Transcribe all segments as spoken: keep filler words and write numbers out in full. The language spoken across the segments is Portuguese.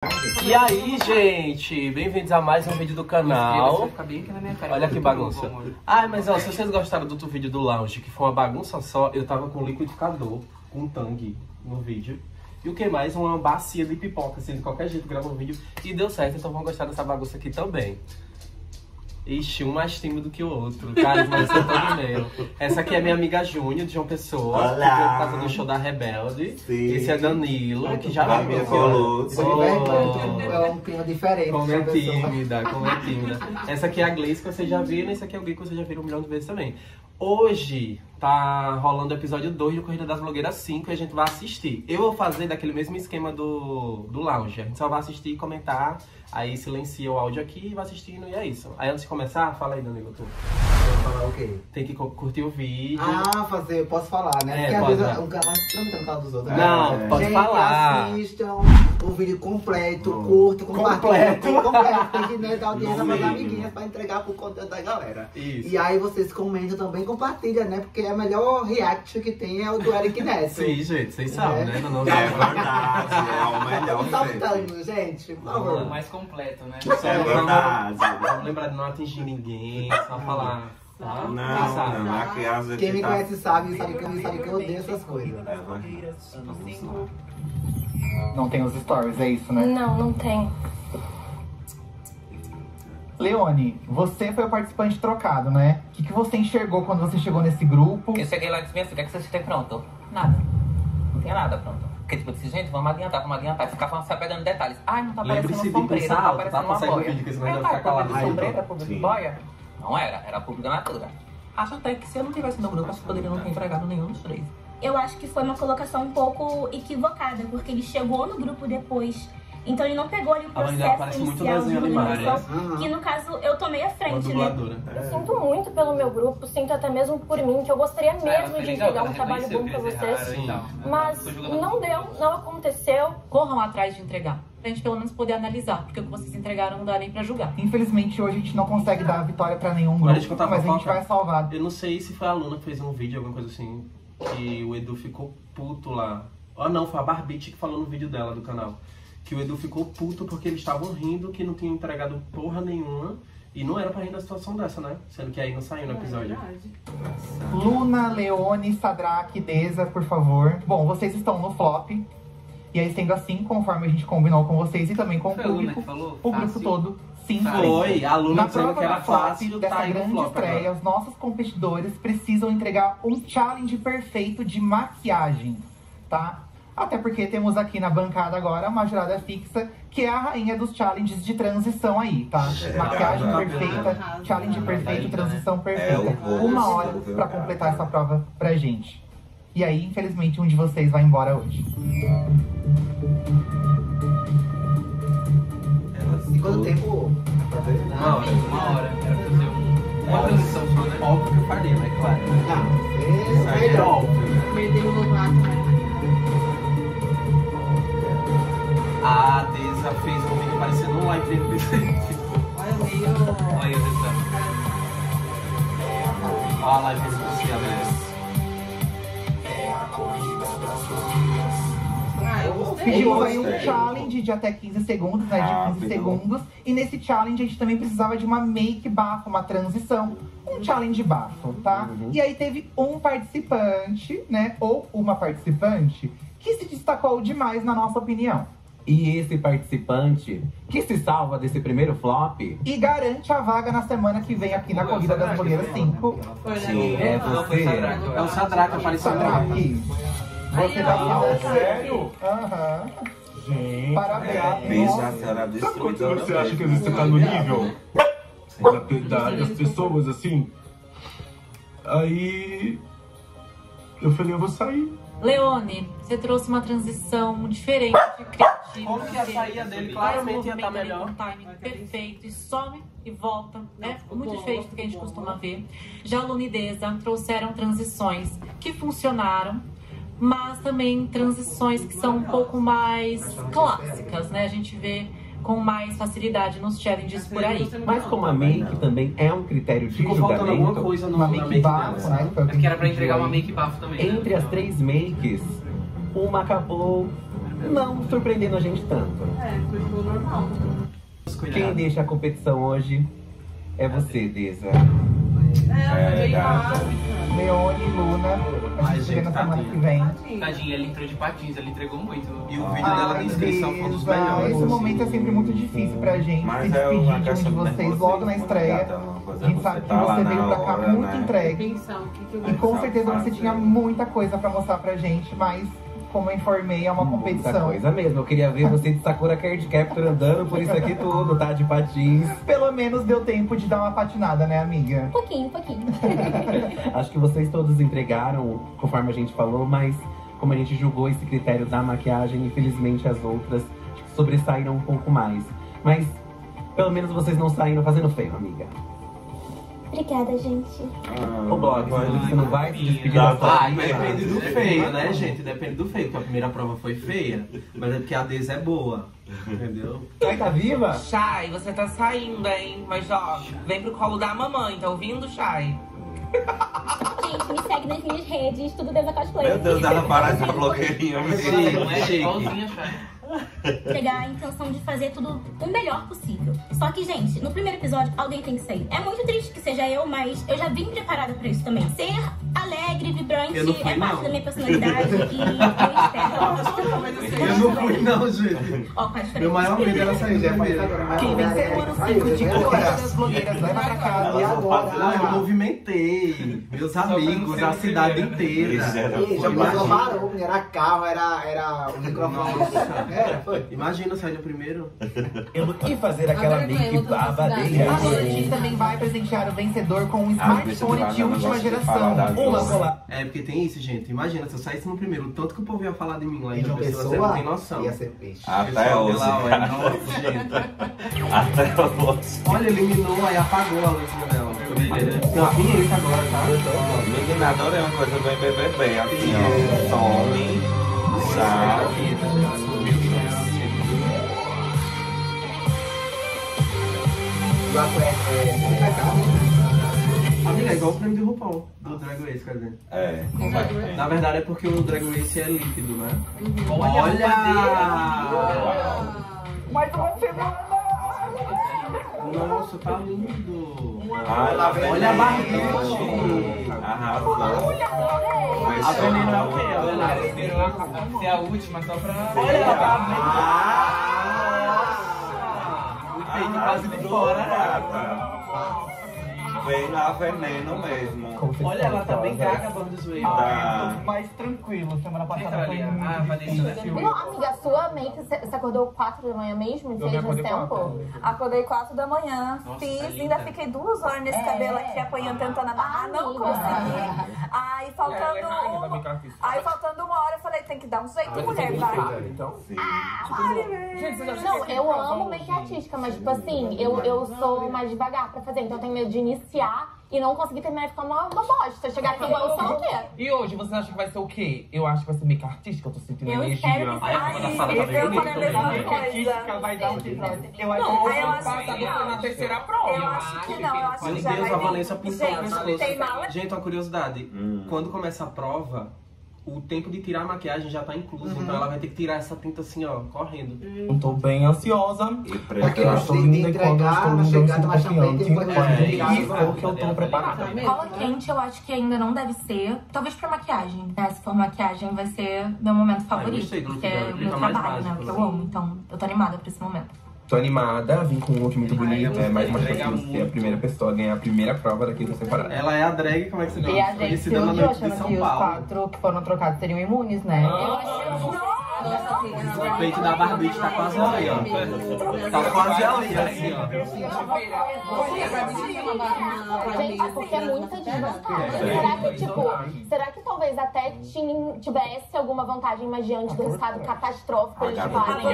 E aí, gente, bem-vindos a mais um vídeo do canal. Olha que bagunça. Ai, mas ó, se vocês gostaram do outro vídeo do lounge, que foi uma bagunça só, eu tava com liquidificador, com tangue no vídeo. E o que mais? Uma bacia de pipoca, assim, de qualquer jeito grava um vídeo. E deu certo, então vão gostar dessa bagunça aqui também. Ixi, um mais tímido que o outro. Cara, mas eu tô meu. Essa aqui é minha amiga Júnior, de João Pessoa. Olá. Que veio por causa do show da Rebelde. Sim. Esse é Danilo, que já Vai, veio. minha Colucci. É um clima diferente. Como é tímida, como é tímida. Essa aqui é a Gleice, que vocês já viram. E esse aqui é o Gui, que vocês já viram um milhão de vezes também. Hoje tá rolando o episódio dois do Corrida das Blogueiras cinco e a gente vai assistir. Eu vou fazer daquele mesmo esquema do, do lounge. A gente só vai assistir e comentar, aí silencia o áudio aqui e vai assistindo e é isso. Aí antes de começar, fala aí, Danilo, tu. Vou falar o quê? Tem que curtir o vídeo. Ah, fazer, eu posso falar, né? É, Porque às pode, vezes né? um cara vai tramitando o canal dos outros. Não, né? pode Gente, falar. assistam o vídeo completo, Hum. curto, compartilha. Completo. Completo. Tem que né, dar audiência No para as mínimo. amiguinhas pra entregar pro conteúdo da galera. Isso. E aí vocês comentam também, compartilham, né? Porque é o melhor react que tem é o do Eric Ness. Sim, gente, vocês sabem, É. né? Não, não, É verdade, é o melhor Tá sempre. saltando, gente, por O favor. mais completo, né? É verdade. Vamos lembrar de não atingir ninguém, só falar. Tá? Não, Quem sabe? não, a criança Quem me que tá... conhece sabe, sabe que eu, sabe que eu odeio essas coisas. É verdade. Vamos lá. Não tem os stories, é isso, né? Não, não tem. Leone, você foi o participante trocado, né? O que, que você enxergou quando você chegou nesse grupo? Eu cheguei lá e disse, minha filha, o que você tem pronto? Nada. Não tinha nada pronto. Porque tipo, eu disse, gente, vamos adiantar, vamos adiantar. E ficava se apegando em detalhes. Ai, não tá Lembre-se parecendo de sombreira, pensar não tá alto, parecendo tá? uma Consegue o boia. vídeo, que senão Aí ele eu vai tava ficar calado. público Aí, sombreira, então. público Sim. boia. Não era, era público natura. Acho até que se eu não tivesse no grupo, acho que poderia não ter entregado nenhum dos três. Eu acho que foi uma colocação um pouco equivocada, porque ele chegou no grupo depois. Então ele não pegou ali o A mãe dela processo parece muito inicial de desenho animado, iluminação, né? que no caso eu tomei a Uma frente, né? dubladora. Eu sinto muito pelo meu grupo, sinto até mesmo por mim, que eu gostaria mesmo de entregar um trabalho bom pra vocês. Sim. Mas não deu, não aconteceu. Corram atrás de entregar, pra gente pelo menos poder analisar, porque o que vocês entregaram não dá nem pra julgar. Infelizmente, hoje a gente não consegue dar a vitória pra nenhum Agora deixa eu grupo, contar a mas a gente fofoca. vai salvar. Eu não sei se foi a Luna que fez um vídeo, alguma coisa assim, que o Edu ficou puto lá. Ah não, foi a Barbite que falou no vídeo dela, do canal. Que o Edu ficou puto porque eles estavam rindo que não tinham entregado porra nenhuma. E não era pra rir na situação dessa, né? Sendo que aí não saiu no episódio. Luna, Leone, Sadraque, Deza, por favor. Bom, vocês estão no flop. E aí, sendo assim, conforme a gente combinou com vocês e também com o Foi a Luna público, que falou? o grupo Fácil. todo sim Foi, a Luna Na dizendo prova que era da flop fácil, dessa tá aí no grande flop estreia, agora. os nossos competidores precisam entregar um challenge perfeito de maquiagem, tá? Até porque temos aqui na bancada agora uma jurada fixa, que é a rainha dos challenges de transição aí, tá? Maquiagem é, perfeita, challenge perfeito, transição É, perfeita. eu vou, Uma eu hora vou, pra cara. completar essa prova pra gente. E aí, infelizmente, um de vocês vai embora hoje. E quanto tempo? Pra ver? Uma hora. Uma hora, era pra ser uma transição só, né? Óbvio que eu faria, né? Claro. Não, Isso aí é óbvio. A Deza fez um vídeo parecendo um live dele. Olha aí, Zezé. Olha a live dele com você, Alex. Pedimos aí um gostei. challenge de até quinze segundos, né? De quinze Rápido. segundos. E nesse challenge a gente também precisava de uma make bafo, uma transição. Um challenge bafo, tá? Uhum. E aí teve um participante, né? Ou uma participante que se destacou demais na nossa opinião. E esse participante que se salva desse primeiro flop, E garante a vaga na semana que vem aqui na Corrida das Blogueiras cinco. sim, é Não, foi você. Sadraque, eu É o acho. Sadraque apareceu lá. Sadraque, você vai Ah, ser sério? Aham. Gente, Parabéns. Beijo Nossa. a senhora sabe quando destruidora. você acha que você tá no nível da, da- das pessoas, assim? Aí eu falei, eu vou sair. Leone, você trouxe uma transição diferente, criativa. Como que a saída dele claramente ia estar melhor. Um timing perfeito e some e volta, né? Muito diferente do que a gente costuma ver. Já a Luna e Deza trouxeram transições que funcionaram, mas também transições que são um pouco mais clássicas, né? A gente vê com mais facilidade nos challenges por aí. Mas como a make também é um critério de Ficou faltando alguma julgamento, coisa no, Uma na make make bafo, dela. né? Foi o É que era pra a gente entregar uma pediu make bafo também. né? entre as três makes, uma acabou não surpreendendo a gente tanto. Quem deixa a competição hoje é você, Deza. É, gata. Leone, Luna, a gente chega na semana que vem. Tadinha, ela entrou de patins, ela entregou muito. E o vídeo dela de inscrição foi um dos melhores. Esse momento é sempre muito difícil pra gente Mas se é uma despedir de um de questão de vocês nervosismo, logo na estreia. gata, uma coisa A gente é sabe você que tá lá você na veio pra cá hora, muito né? entregue. Pensar o que que eu E com Pensar certeza você fazer. tinha muita coisa pra mostrar pra gente, mas como eu informei, é uma Muita competição. coisa mesmo. Eu queria ver você de Sakura Card Captor andando por isso aqui tudo, tá? De patins. Pelo menos deu tempo de dar uma patinada, né, amiga? Um pouquinho, um pouquinho. Acho que vocês todos entregaram, conforme a gente falou, mas como a gente julgou esse critério da maquiagem, infelizmente as outras sobressaíram um pouco mais. Mas pelo menos vocês não saíram fazendo feio, amiga. Obrigada, gente. O blog, você não vai se despedir Dá da pra- sua Ah, depende do feio, né, gente? Depende do feio, porque a primeira prova foi feia, mas é porque a Deza é boa, entendeu? Ai, tá viva? Chay, você tá saindo, hein? Mas ó, vem pro colo da mamãe, tá ouvindo, Chay? Gente, me segue nas minhas redes, tudo Deza Cosplay. Meu Deus, ela parece uma blogueirinha. Sim, é chique. Igualzinha, Chay. Pegar a intenção de fazer tudo o melhor possível. Só que, gente, no primeiro episódio, alguém tem que sair. É muito triste que seja eu, mas eu já vim preparada pra isso também. Ser alegre, vibrante, Eu não fui, é parte não. da minha personalidade e eu espero. Eu não fui não, gente. Ó, faz diferença. Meu maior medo era sair de primeiro. Quem venceu o ano cinco de Cora das blogueiras, leva pra casa. E agora? Ah, eu movimentei meus amigos, a cidade inteira. Ih, já passou parou, era carro, era, era o microfone. Era, foi. Imagina sair de primeiro. Eu não quis fazer aquela make babadeira. A gente também vai presentear o vencedor com um Ah, deixa eu smartphone falar, de não última gosto de geração. falar das Uma duas. colar. É, porque tem isso, gente. Imagina, se eu saísse no primeiro, o tanto que o povo ia falar de mim lá E em de João uma Pessoa, você não pessoa tem noção. ia ser peixe. Até Pessoal, hoje. lá, ué, nossa, gente. Até hoje. Olha, eliminou, aí apagou a luzinha dela. Tem uma vinheta agora, tá? Menina, adorei uma coisa bem B B B, assim, ó. Some, já. Amiga, é igual o prêmio de RuPaul, do Drag Race, quer dizer. É. Na verdade é porque o Drag Race é líquido, né? Olha! Olha! Mais uma semana! Nossa, tá lindo! Ah, lá vem. Olha a barriga! Arrasou. A veneno é o quê? A Ela veneno? esperou ser a última só pra... Olha a O peito quase de fora, né? Vem lá veneno mesmo. Olha, ela tá bem gaga, Bandos Wave. Tá. Mais tranquilo, semana passada Fica foi ali, muito ah, Vanessa, difícil. né? Não, amiga, sua make, você acordou quatro da manhã mesmo? Eu Fez me nesse acordei tempo? quatro. Acordei quatro da manhã, Nossa, fiz, tá ainda linda. fiquei duas horas nesse É. cabelo aqui apanhando, tentando amarrar, não Amiga. consegui. Aí Ela faltando, é rainha da um, make-up. aí faltando uma hora eu falei, tem que dar um jeito, mulher, vai. Então, Sim. Não, eu amo make artística, mas tipo assim, eu, eu sou mais devagar pra fazer, então eu tenho medo de iniciar e não conseguir terminar e ficar uma, uma bosta. Chegar aqui igual eu sou o quê? E hoje, você acha que vai ser o quê? Eu acho que vai ser make artística, eu tô sentindo Eu energia. espero que Ai, Ai, quando a sala tá bem eu bonita, falei a mesma também. coisa. Vai dar um episódio. Eu acho Não, que aí eu ano acho passado que foi na não. terceira prova. Eu acho que não, eu acho Meu que já Deus, vai a Vanessa vir. pintou o Gente, pescoço. tem mala? Gente, uma curiosidade. Hum. Quando começa a prova, o tempo de tirar a maquiagem já tá incluso. Então ela vai ter que tirar essa tinta assim, ó, correndo. eu tô bem ansiosa. E Porque preto. antes de de entregar, não chegar, tomar champanhe, depois É, de isso, Ou que eu tô preparada. Cola quente eu acho que ainda não deve ser. Talvez pra maquiagem. Né? Se for maquiagem, vai ser meu momento favorito. gostei do look porque dela, é o fica meu mais trabalho, né? básico, O que eu assim. amo. Então, eu tô animada pra esse momento. Tô animada, vim com um look muito bonito. É mais uma chance de ser a primeira pessoa a ganhar a primeira prova daqui da temporada. Ela é a drag, como é que você E a chama? gente se Conhecida na iludiu noite de achando São que os Paulo. quatro que foram trocados seriam imunes, né? O peito da Barbie tá quase ali, ó. Tá quase ali, assim, ó. Gente, é porque é muita desvantagem. Será que, tipo, será que talvez até tinha, tivesse alguma vantagem, mas diante do resultado catastrófico eles fazem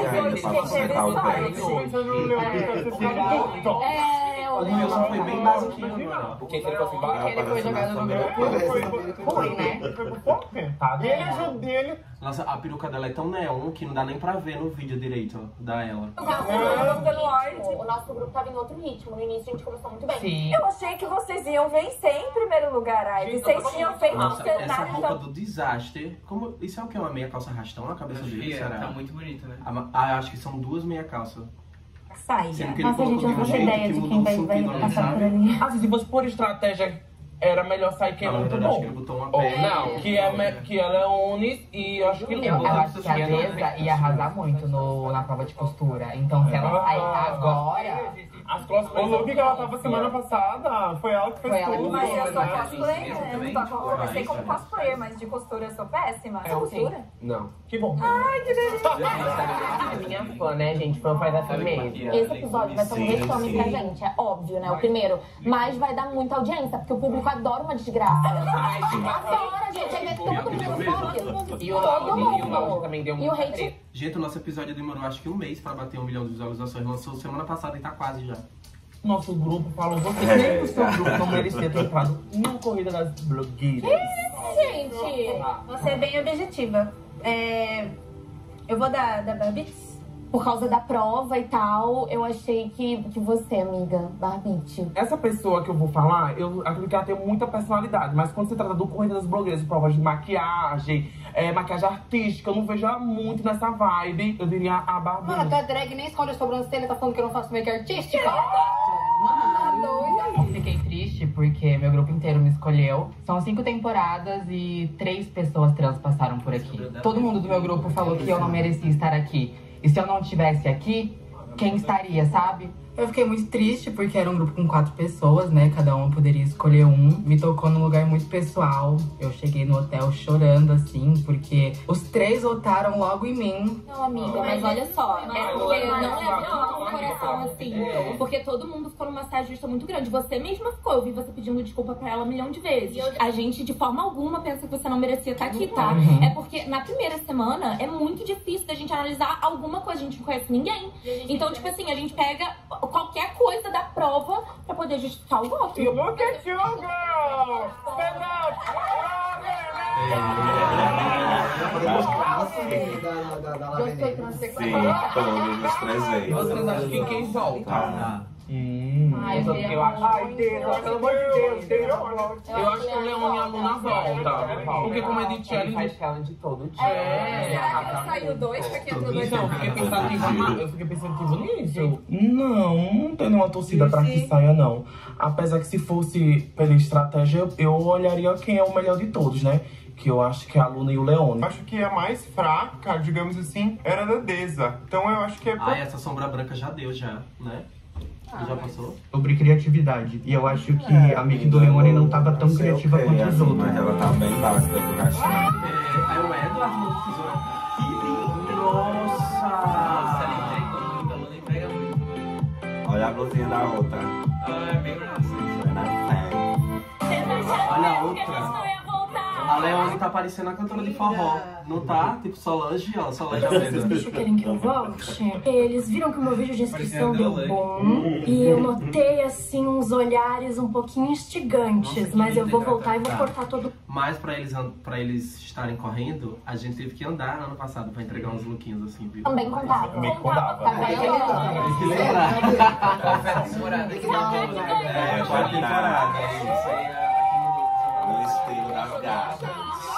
É, O Wilson foi bem basiquinho agora. Porque ele foi embora, ele foi jogado no grupo. Ruim, né? E ele ajudou dele. Nossa, a peruca dela é tão neon que não dá nem pra ver no vídeo direito, ó, da ela. O nosso grupo tava em outro ritmo. No início a gente começou muito bem. Sim. Eu achei que vocês iam vencer em primeiro lugar, Ai. Vocês tinham feito um Nossa, essa cenário, roupa então... do desastre. Como, isso é o que? Uma meia calça arrastão na cabeça dele? É, Será? tá muito bonito, né? Ah, ah, acho que são duas meia calças. sai. Nossa, gente, eu não faço ideia de quem vai, vai passar por ali. Assim, se fosse por estratégia, era melhor sair quem é muito bom. Ou não, que é, me- que é Leones e eu acho que Eu, eu acho que a Deza ia arrasar muito no, na prova de costura. Então, se ela sair agora... As cosplays, o que que ela tava semana passada? Foi ela que fez Foi ela que tudo. Mas eu sou né? cosplayer, eu não tô com- eu comecei como cosplayer, mas de costura eu sou péssima. É, Você costura? Não. Que bom. Ai, que delícia. É minha fã, né, gente? Fã faz assim mesmo. Esse episódio vai ser um vexame pra gente, é óbvio, né? O primeiro. Mas vai dar muita audiência, porque o público adora uma desgraça. Adora, gente. Aí vê todo mundo sabe. E o Lauro também deu E o muito hate... Gente, o nosso episódio demorou acho que um mês pra bater um milhão de visualizações. Lançou semana passada e tá quase já. Nosso grupo falou, você É, nem o seu cara. grupo não merecia ter entrado na corrida das blogueiras. Gente, vou ser bem objetiva. É, eu vou dar da Barbie. Por causa da prova e tal, eu achei que, que você, amiga, Barbite. Essa pessoa que eu vou falar, eu acredito que ela tem muita personalidade, mas quando se trata do Corrida das Blogueiras, de provas de maquiagem, é, maquiagem artística, eu não vejo ela muito nessa vibe, eu diria a Barbie. Mano, até drag nem esconde a sobrancelha, tá falando que eu não faço make artística? Fiquei triste porque meu grupo inteiro me escolheu. São cinco temporadas e três pessoas trans passaram por aqui. Todo mundo do meu grupo falou que eu não merecia estar aqui. E se eu não estivesse aqui, quem estaria, sabe? Eu fiquei muito triste porque era um grupo com quatro pessoas, né? Cada uma poderia escolher um. Me tocou num lugar muito pessoal. Eu cheguei no hotel chorando, assim, porque os três votaram logo em mim. Não, amiga, mas olha só, é porque não leva tanto no coração assim. Porque todo mundo ficou numa saia justa muito grande. Você mesma ficou, eu vi você pedindo desculpa pra ela um milhão de vezes. A gente, de forma alguma, pensa que você não merecia estar aqui, tá? Uhum. É porque na primeira semana é muito difícil da gente analisar alguma coisa. A gente não conhece ninguém. Então, tipo assim, a gente pega qualquer coisa da prova pra poder justificar o voto. E look at you, girl! Stand up! Sim, todos os três vezes. Vocês acham que quem volta? Hum. Ai, eu, eu acho. Ai, Deus, pelo amor de Deus, Deus. Eu acho que o Leon e a Luna volta. Porque como é de challenge. Faz challenge todo dia. É. Será que saiu dois? Porque entrou dois. Então, eu fiquei pensativo, eu fiquei pensativo nisso. Não, não tem nenhuma torcida pra que saia, não. Apesar que se fosse pela estratégia, eu olharia quem é o melhor de todos, né? Que eu acho que é a Luna e o Leone. Acho que a mais fraca, digamos assim, era a da Deza. Então eu acho que é... Ah, essa sombra branca já deu, já, né? Ah, já passou? Sobre criatividade. E eu acho que a make do Leone não tava tão criativa quanto os outros. Mas ela tá bem básica do resto. É o Edward no tesouro. Que lindo! Nossa! Ela entrega muito, a Luna entrega muito. Olha a blusinha da outra. Ah, é bem massa. Olha a outra. A Leone tá parecendo a cantora de forró. Não tá? Tipo Solange, ó. Solange Vocês Almeida. querem que eu volte? Eles viram que o meu vídeo de inscrição deu bom. E eu notei, assim, uns olhares um pouquinho instigantes. Mas eu vou voltar e vou cortar todo... Mas pra eles, pra eles estarem correndo, a gente teve que andar ano passado pra entregar uns lookinhos assim, viu? Também contava. Também contava. Tá vendo? Tem que lembrar. É, quarta temporada. Isso aí é o estilo das gatas.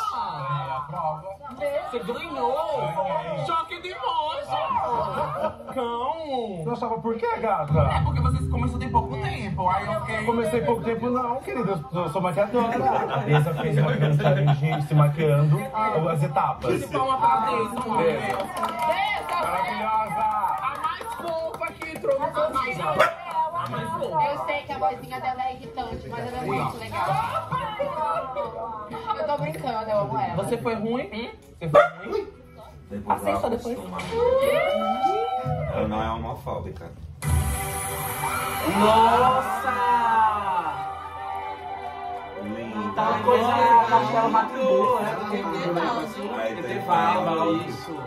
Você ganhou! Choque de moça! Cão! Você achava por quê, gata? É porque você começou tem pouco tempo. Aí eu fiquei. Comecei pouco tempo não, querido. Eu sou maquiadora. A Deza fez uma grande challenge se maquiando as etapas. Esse palma pra Deza, mano. Maravilhosa! A mais fofa que entrou no canal. A mais fofa. Eu sei que a vozinha dela é irritante, mas ela é muito legal. Eu tô brincando, eu amo ela. Você foi ruim? Você foi ruim? Depois ela Assista depois. acostuma. Ela não é homofóbica. Nossa! Linda. Tá coisa Castelo Matribu, né? Aí T tem V fala. isso.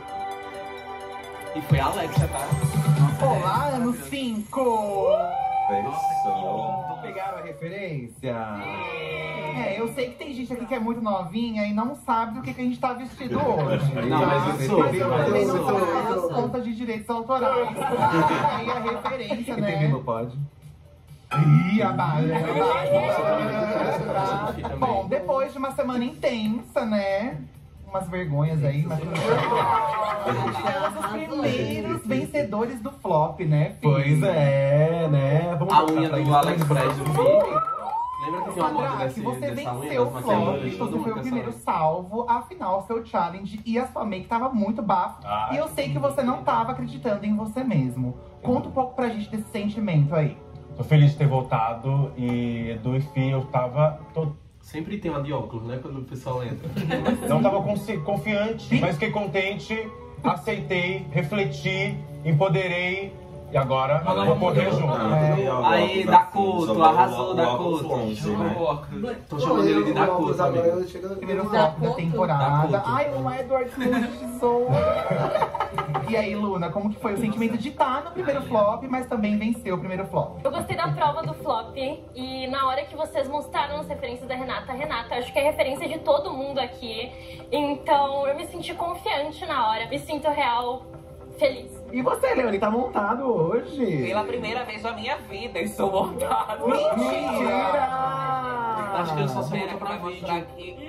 E foi a Alexia, tá? Olá, ano cinco! Pessoa. Pegaram a referência? É, eu sei que tem gente aqui que é muito novinha e não sabe do que, que a gente tá vestido hoje. Não, mas eu sou. Mas eu também não eu sou. sei as contas de direitos autorais. Aí a referência, E né? T V não pode? Ih, a barra, a barra. Bom, depois de uma semana intensa, né? algumas vergonhas aí, mas temos os primeiros vencedores do flop, né, filho? Pois é, né? Vamos a unha do AliExpress do vídeo. Lembra que tem uma moda Sadraque, desse, você dessa unha venceu das o flop, maquiagens? Todo você mundo foi o quer primeiro saber. salvo, afinal, seu challenge e a sua make tava muito bafo. Ah, e eu sei que você não tava acreditando em você mesmo. Conta um pouco pra gente desse sentimento aí. Tô feliz de ter voltado e do I F I eu tava... Tô... Sempre tem uma de óculos, né? Quando o pessoal entra. Não tava confi- confiante, mas fiquei contente, aceitei, refleti, empoderei. E agora vou correr junto. Aí, Dakuto, arrasou, Dakuto. Tô chamando ele de Dakuto, amigo. Primeiro flop da temporada. Ai, o Edward Cruz de Soul. E aí, Luna, como que foi o sentimento de estar no primeiro flop, mas também vencer o primeiro flop? Eu gostei da prova do flop e na hora que vocês mostraram as referências da Renata, Renata, acho que é referência de todo mundo aqui. Então eu me senti confiante na hora, me sinto real feliz. E você, Leone, tá montado hoje? Pela primeira vez na minha vida, estou montado. Mentira! Acho que ele só se montou pra mostrar aqui.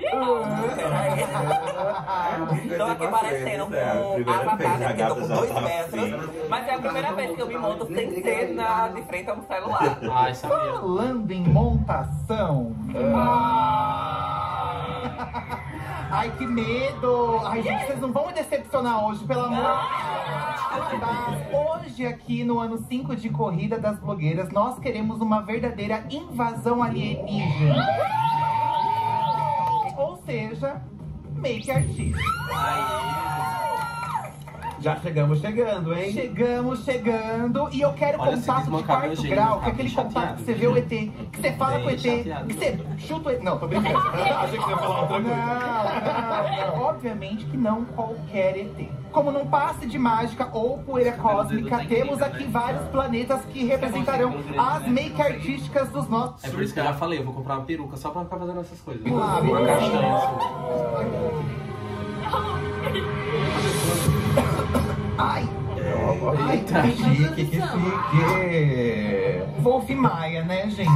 Estou aqui parecendo um avatar aqui, tô com dois metros. Mas é a primeira vez que eu me monto sem ser na, de frente a um celular. Ah, isso é mesmo. Falando em montação. Ai, que medo! Ai, gente, vocês não vão me decepcionar hoje, pelo amor de Deus! Hoje, aqui no ano cinco de Corrida das Blogueiras, nós queremos uma verdadeira invasão alienígena. Ou seja, make artista. Já chegamos chegando, hein? Chegamos chegando. E eu quero Olha, esse contato de desmancável quarto gênio, grau, que é tá aquele bem contato chateado. que você vê o E T, que você fala Bem com o E T, chateado. que você chuta o E T. Não, tô brincando. Achei que você ia falar outra coisa. Não, não, obviamente que não qualquer E T. Como num passe de mágica ou poeira cósmica, temos aqui vários planetas que representarão as make artísticas dos nossos. É por isso que eu já falei, eu vou comprar uma peruca só pra ficar fazendo essas coisas. Claro. Uma castanha, assim. Ai! Ai, tá chique, que chique! Wolf Maia, né, gente?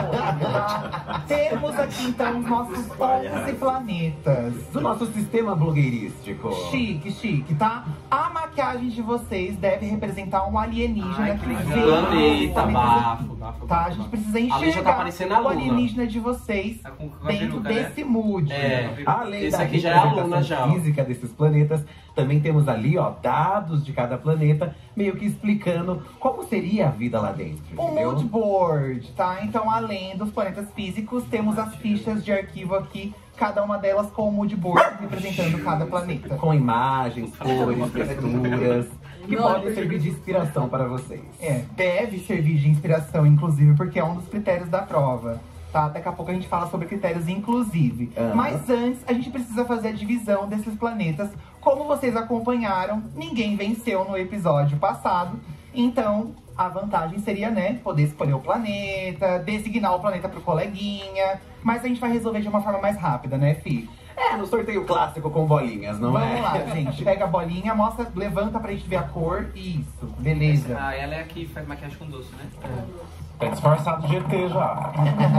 Temos aqui, então, os nossos onze planetas. Do nosso sistema blogueirístico. Chique, chique, tá? A maquiagem de vocês deve representar um alienígena Ai, que que veio. legal. Planeta, dos planetas bafo, aqui. bafo, Tá, bafo, a gente bafo. precisa Ali já tá enxergar aparecendo a o Luna. alienígena de vocês com a dentro peruca, né? desse mood. É. Além Esse da aqui já é a Luna, representação já, ó. física desses planetas, também temos ali, ó, dados de cada planeta, meio que explicando como seria a vida lá dentro, O entendeu? mood board, tá? Então, além dos planetas físicos, temos as fichas de arquivo aqui, cada uma delas com o mood board representando cada planeta. Com imagens, cores, texturas, que podem servir de inspiração para vocês. É, deve servir de inspiração, inclusive, porque é um dos critérios da prova. Tá? Daqui a pouco a gente fala sobre critérios inclusive. Aham. Mas antes, a gente precisa fazer a divisão desses planetas. Como vocês acompanharam, ninguém venceu no episódio passado. Então, a vantagem seria, né, poder escolher o planeta, designar o planeta pro coleguinha. Mas a gente vai resolver de uma forma mais rápida, né, Fih? É, no sorteio clássico com bolinhas, não Vamos é? lá, gente. Pega a bolinha, mostra, levanta pra gente ver a cor. Isso, beleza. Ah, ela é a que faz maquiagem com doce, né? Tá disfarçado de E T já.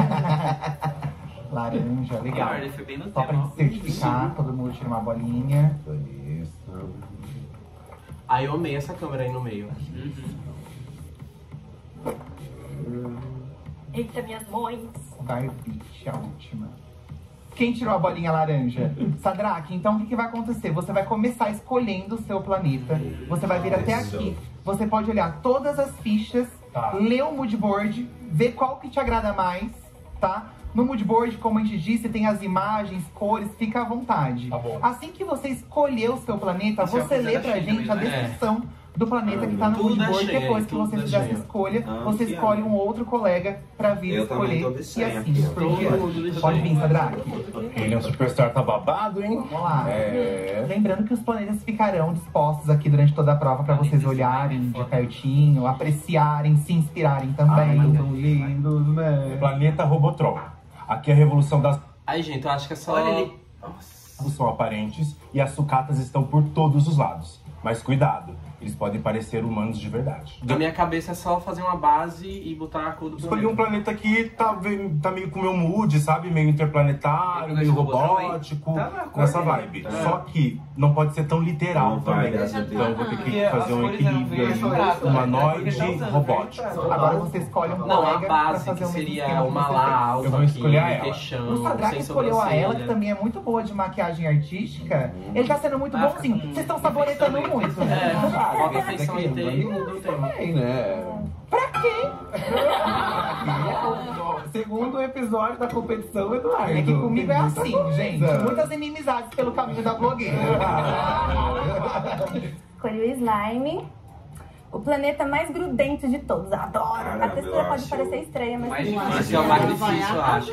Laranja, legal. Ele foi bem no Só pra tema, gente certificar, todo mundo tira uma bolinha. Isso. Aí eu amei essa câmera aí no meio. Eita, minhas mães. Barbite, a última. Quem tirou a bolinha laranja? Sadraque, então o que, que vai acontecer? Você vai começar escolhendo o seu planeta. Você vai vir até aqui. Você pode olhar todas as fichas, Tá. ler o mood board, ver qual que te agrada mais, tá? No mood board, como a gente disse, tem as imagens, cores, fica à vontade. Tá bom. Assim que você escolher o seu planeta, Isso é você uma coisa lê da pra China gente a mesmo, né? descrição do planeta que tá no Tudo mood da board. China, Depois que tudo você da fizer essa China. escolha, Ah, você que escolhe um outro colega pra vir Eu também escolher. tô de E senha assim, aqui, ó. por Todo diante. mundo de Pode senha. vir, Sadraque. Ele é um superstar, tá babado, hein? Vamos lá. É. Lembrando que os planetas ficarão dispostos aqui durante toda a prova pra vocês olharem de pertinho, apreciarem, se inspirarem também. Ai, tão lindos, né? Planeta Robotron. Aqui é a revolução das Aí, gente, eu acho que é só... Olha ele. Nossa. são aparentes e as sucatas estão por todos os lados. Mas cuidado, Eles podem parecer humanos de verdade. Na minha cabeça é só fazer uma base e botar a cor do Escolhi planeta. um planeta que tá, ve- tá meio com o meu mood, sabe? Meio interplanetário, meio robótico, nessa vibe. É. Só que não pode ser tão literal Não vai, também. graças a Deus. Então eu vou ter que Porque fazer as um cores eram equilíbrio verde, aí, prata, né? humanoide Porque tá usando robótico. verde, prata. Agora você escolhe um Não, a colega pra base fazer que um seria esquema uma com lá você. alta Eu vou aqui, escolher a ela. queixão, O Sadraque sem escolheu a ela, que sobrancelha. também é muito boa de maquiagem artística. Ele tá sendo muito bonzinho. Vocês estão saboretando muito, né? É, bota feição e tem e muda o tema. Bem, né? Pra quê? Segundo episódio da competição, Eduardo. É que comigo é assim, gente. Muitas inimizades pelo caminho da blogueira. Escolhi o slime. O planeta mais grudento de todos. Adoro. Caramba, a textura eu pode acho- parecer estranha, mas... Mais difícil, é o mais difícil, eu acho.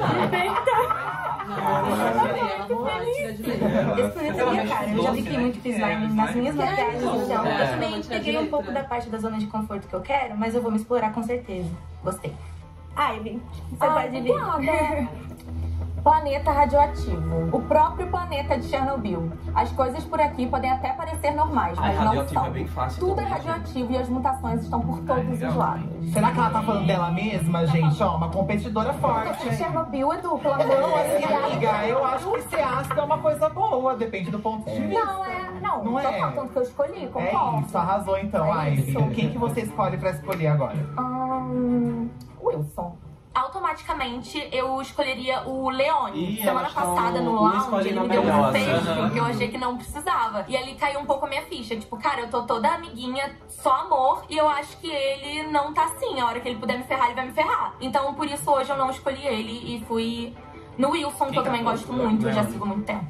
Esse planeta é minha cara. Eu já brinquei muito com slime nas minhas maquiagens, então eu também peguei um pouco da parte da zona de conforto que eu quero, mas eu vou me explorar com certeza. Gostei. Ivy, você pode vir. Planeta radioativo. O próprio planeta de Chernobyl. As coisas por aqui podem até parecer normais, Ah, mas não radioativo são. é bem fácil Tudo é também, radioativo e as mutações estão por todos os lados. Será que ela tá falando dela mesma, gente? Ó, uma competidora forte. De Chernobyl, Edu, pelo amor Não, de assim, Deus. amiga, eu acho que ser ácido é uma coisa boa, depende do ponto de vista. Não, é. Não, Não não é? é. Tanto que eu escolhi, É concordo. isso, arrasou então, É Ivy. isso. Quem que você escolhe pra escolher agora? Hum, Wilson. Automaticamente eu escolheria o Leone. Ih, Semana elas tão- passada no uma lounge, escolhendo ele a me deu melhor, um beijo, aham. porque eu achei que não precisava. E ali caiu um pouco a minha ficha. Tipo, cara, eu tô toda amiguinha, só amor, e eu acho que ele não tá assim. A hora que ele puder me ferrar, ele vai me ferrar. Então, por isso, hoje eu não escolhi ele e fui no Wilson, que eu também gosto muito, eu já sigo há muito tempo.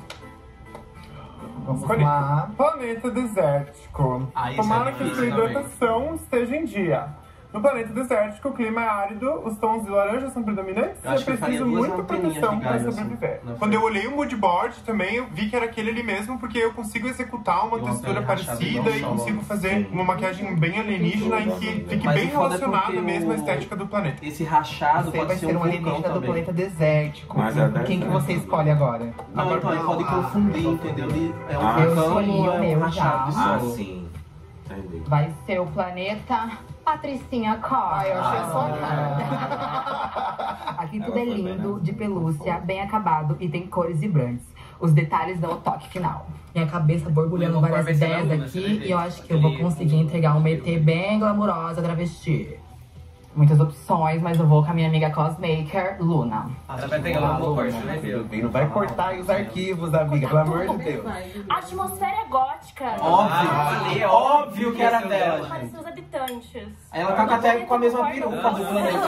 Vamos lá. Planeta desértico. Ah, isso Tomara é que a difícil sua hidratação esteja em dia. No planeta desértico, o clima é árido, os tons de laranja são predominantes Eu e é acho que eu faria preciso duas muita anteninhas proteção de para galho, sobreviver. assim, na Quando eu olhei o mood board também, eu vi que era aquele ali mesmo, porque eu consigo executar uma E uma textura pele rachada parecida igual e o sol. consigo fazer uma maquiagem bem alienígena e que fique Mas bem o foda é relacionada porque mesmo à o- estética do planeta. Esse rachado Você pode vai ser ser um um vulcão alienígena do também. planeta desértico. Mas é Quem que você escolhe agora? Não, então ele pode confundir, entendeu? Ele é um Ah, eu vulcão escolhi ou o é meu um rachado de Ah, sol? sim. Entendi. Vai ser o planeta Patricinha Costa. Ah, eu achei só cara. Aqui tudo é lindo, de pelúcia, bem acabado e tem cores vibrantes. Os detalhes dão o toque final. Minha cabeça borbulhando Luna várias vai ser na ideias Luna, você vai aqui ver. e eu acho que eu vou conseguir entregar uma E T bem glamurosa travesti. Muitas opções, mas eu vou com a minha amiga cosmaker, Luna. Ela vai pegar uma boa corte, vai ver. Não vai cortar aí os arquivos, amiga, pelo amor de Deus. A atmosfera é gótica. Óbvio, ali, é óbvio que era dela, gente. Parecem os habitantes. Ela tá até com a mesma peruca do planeta.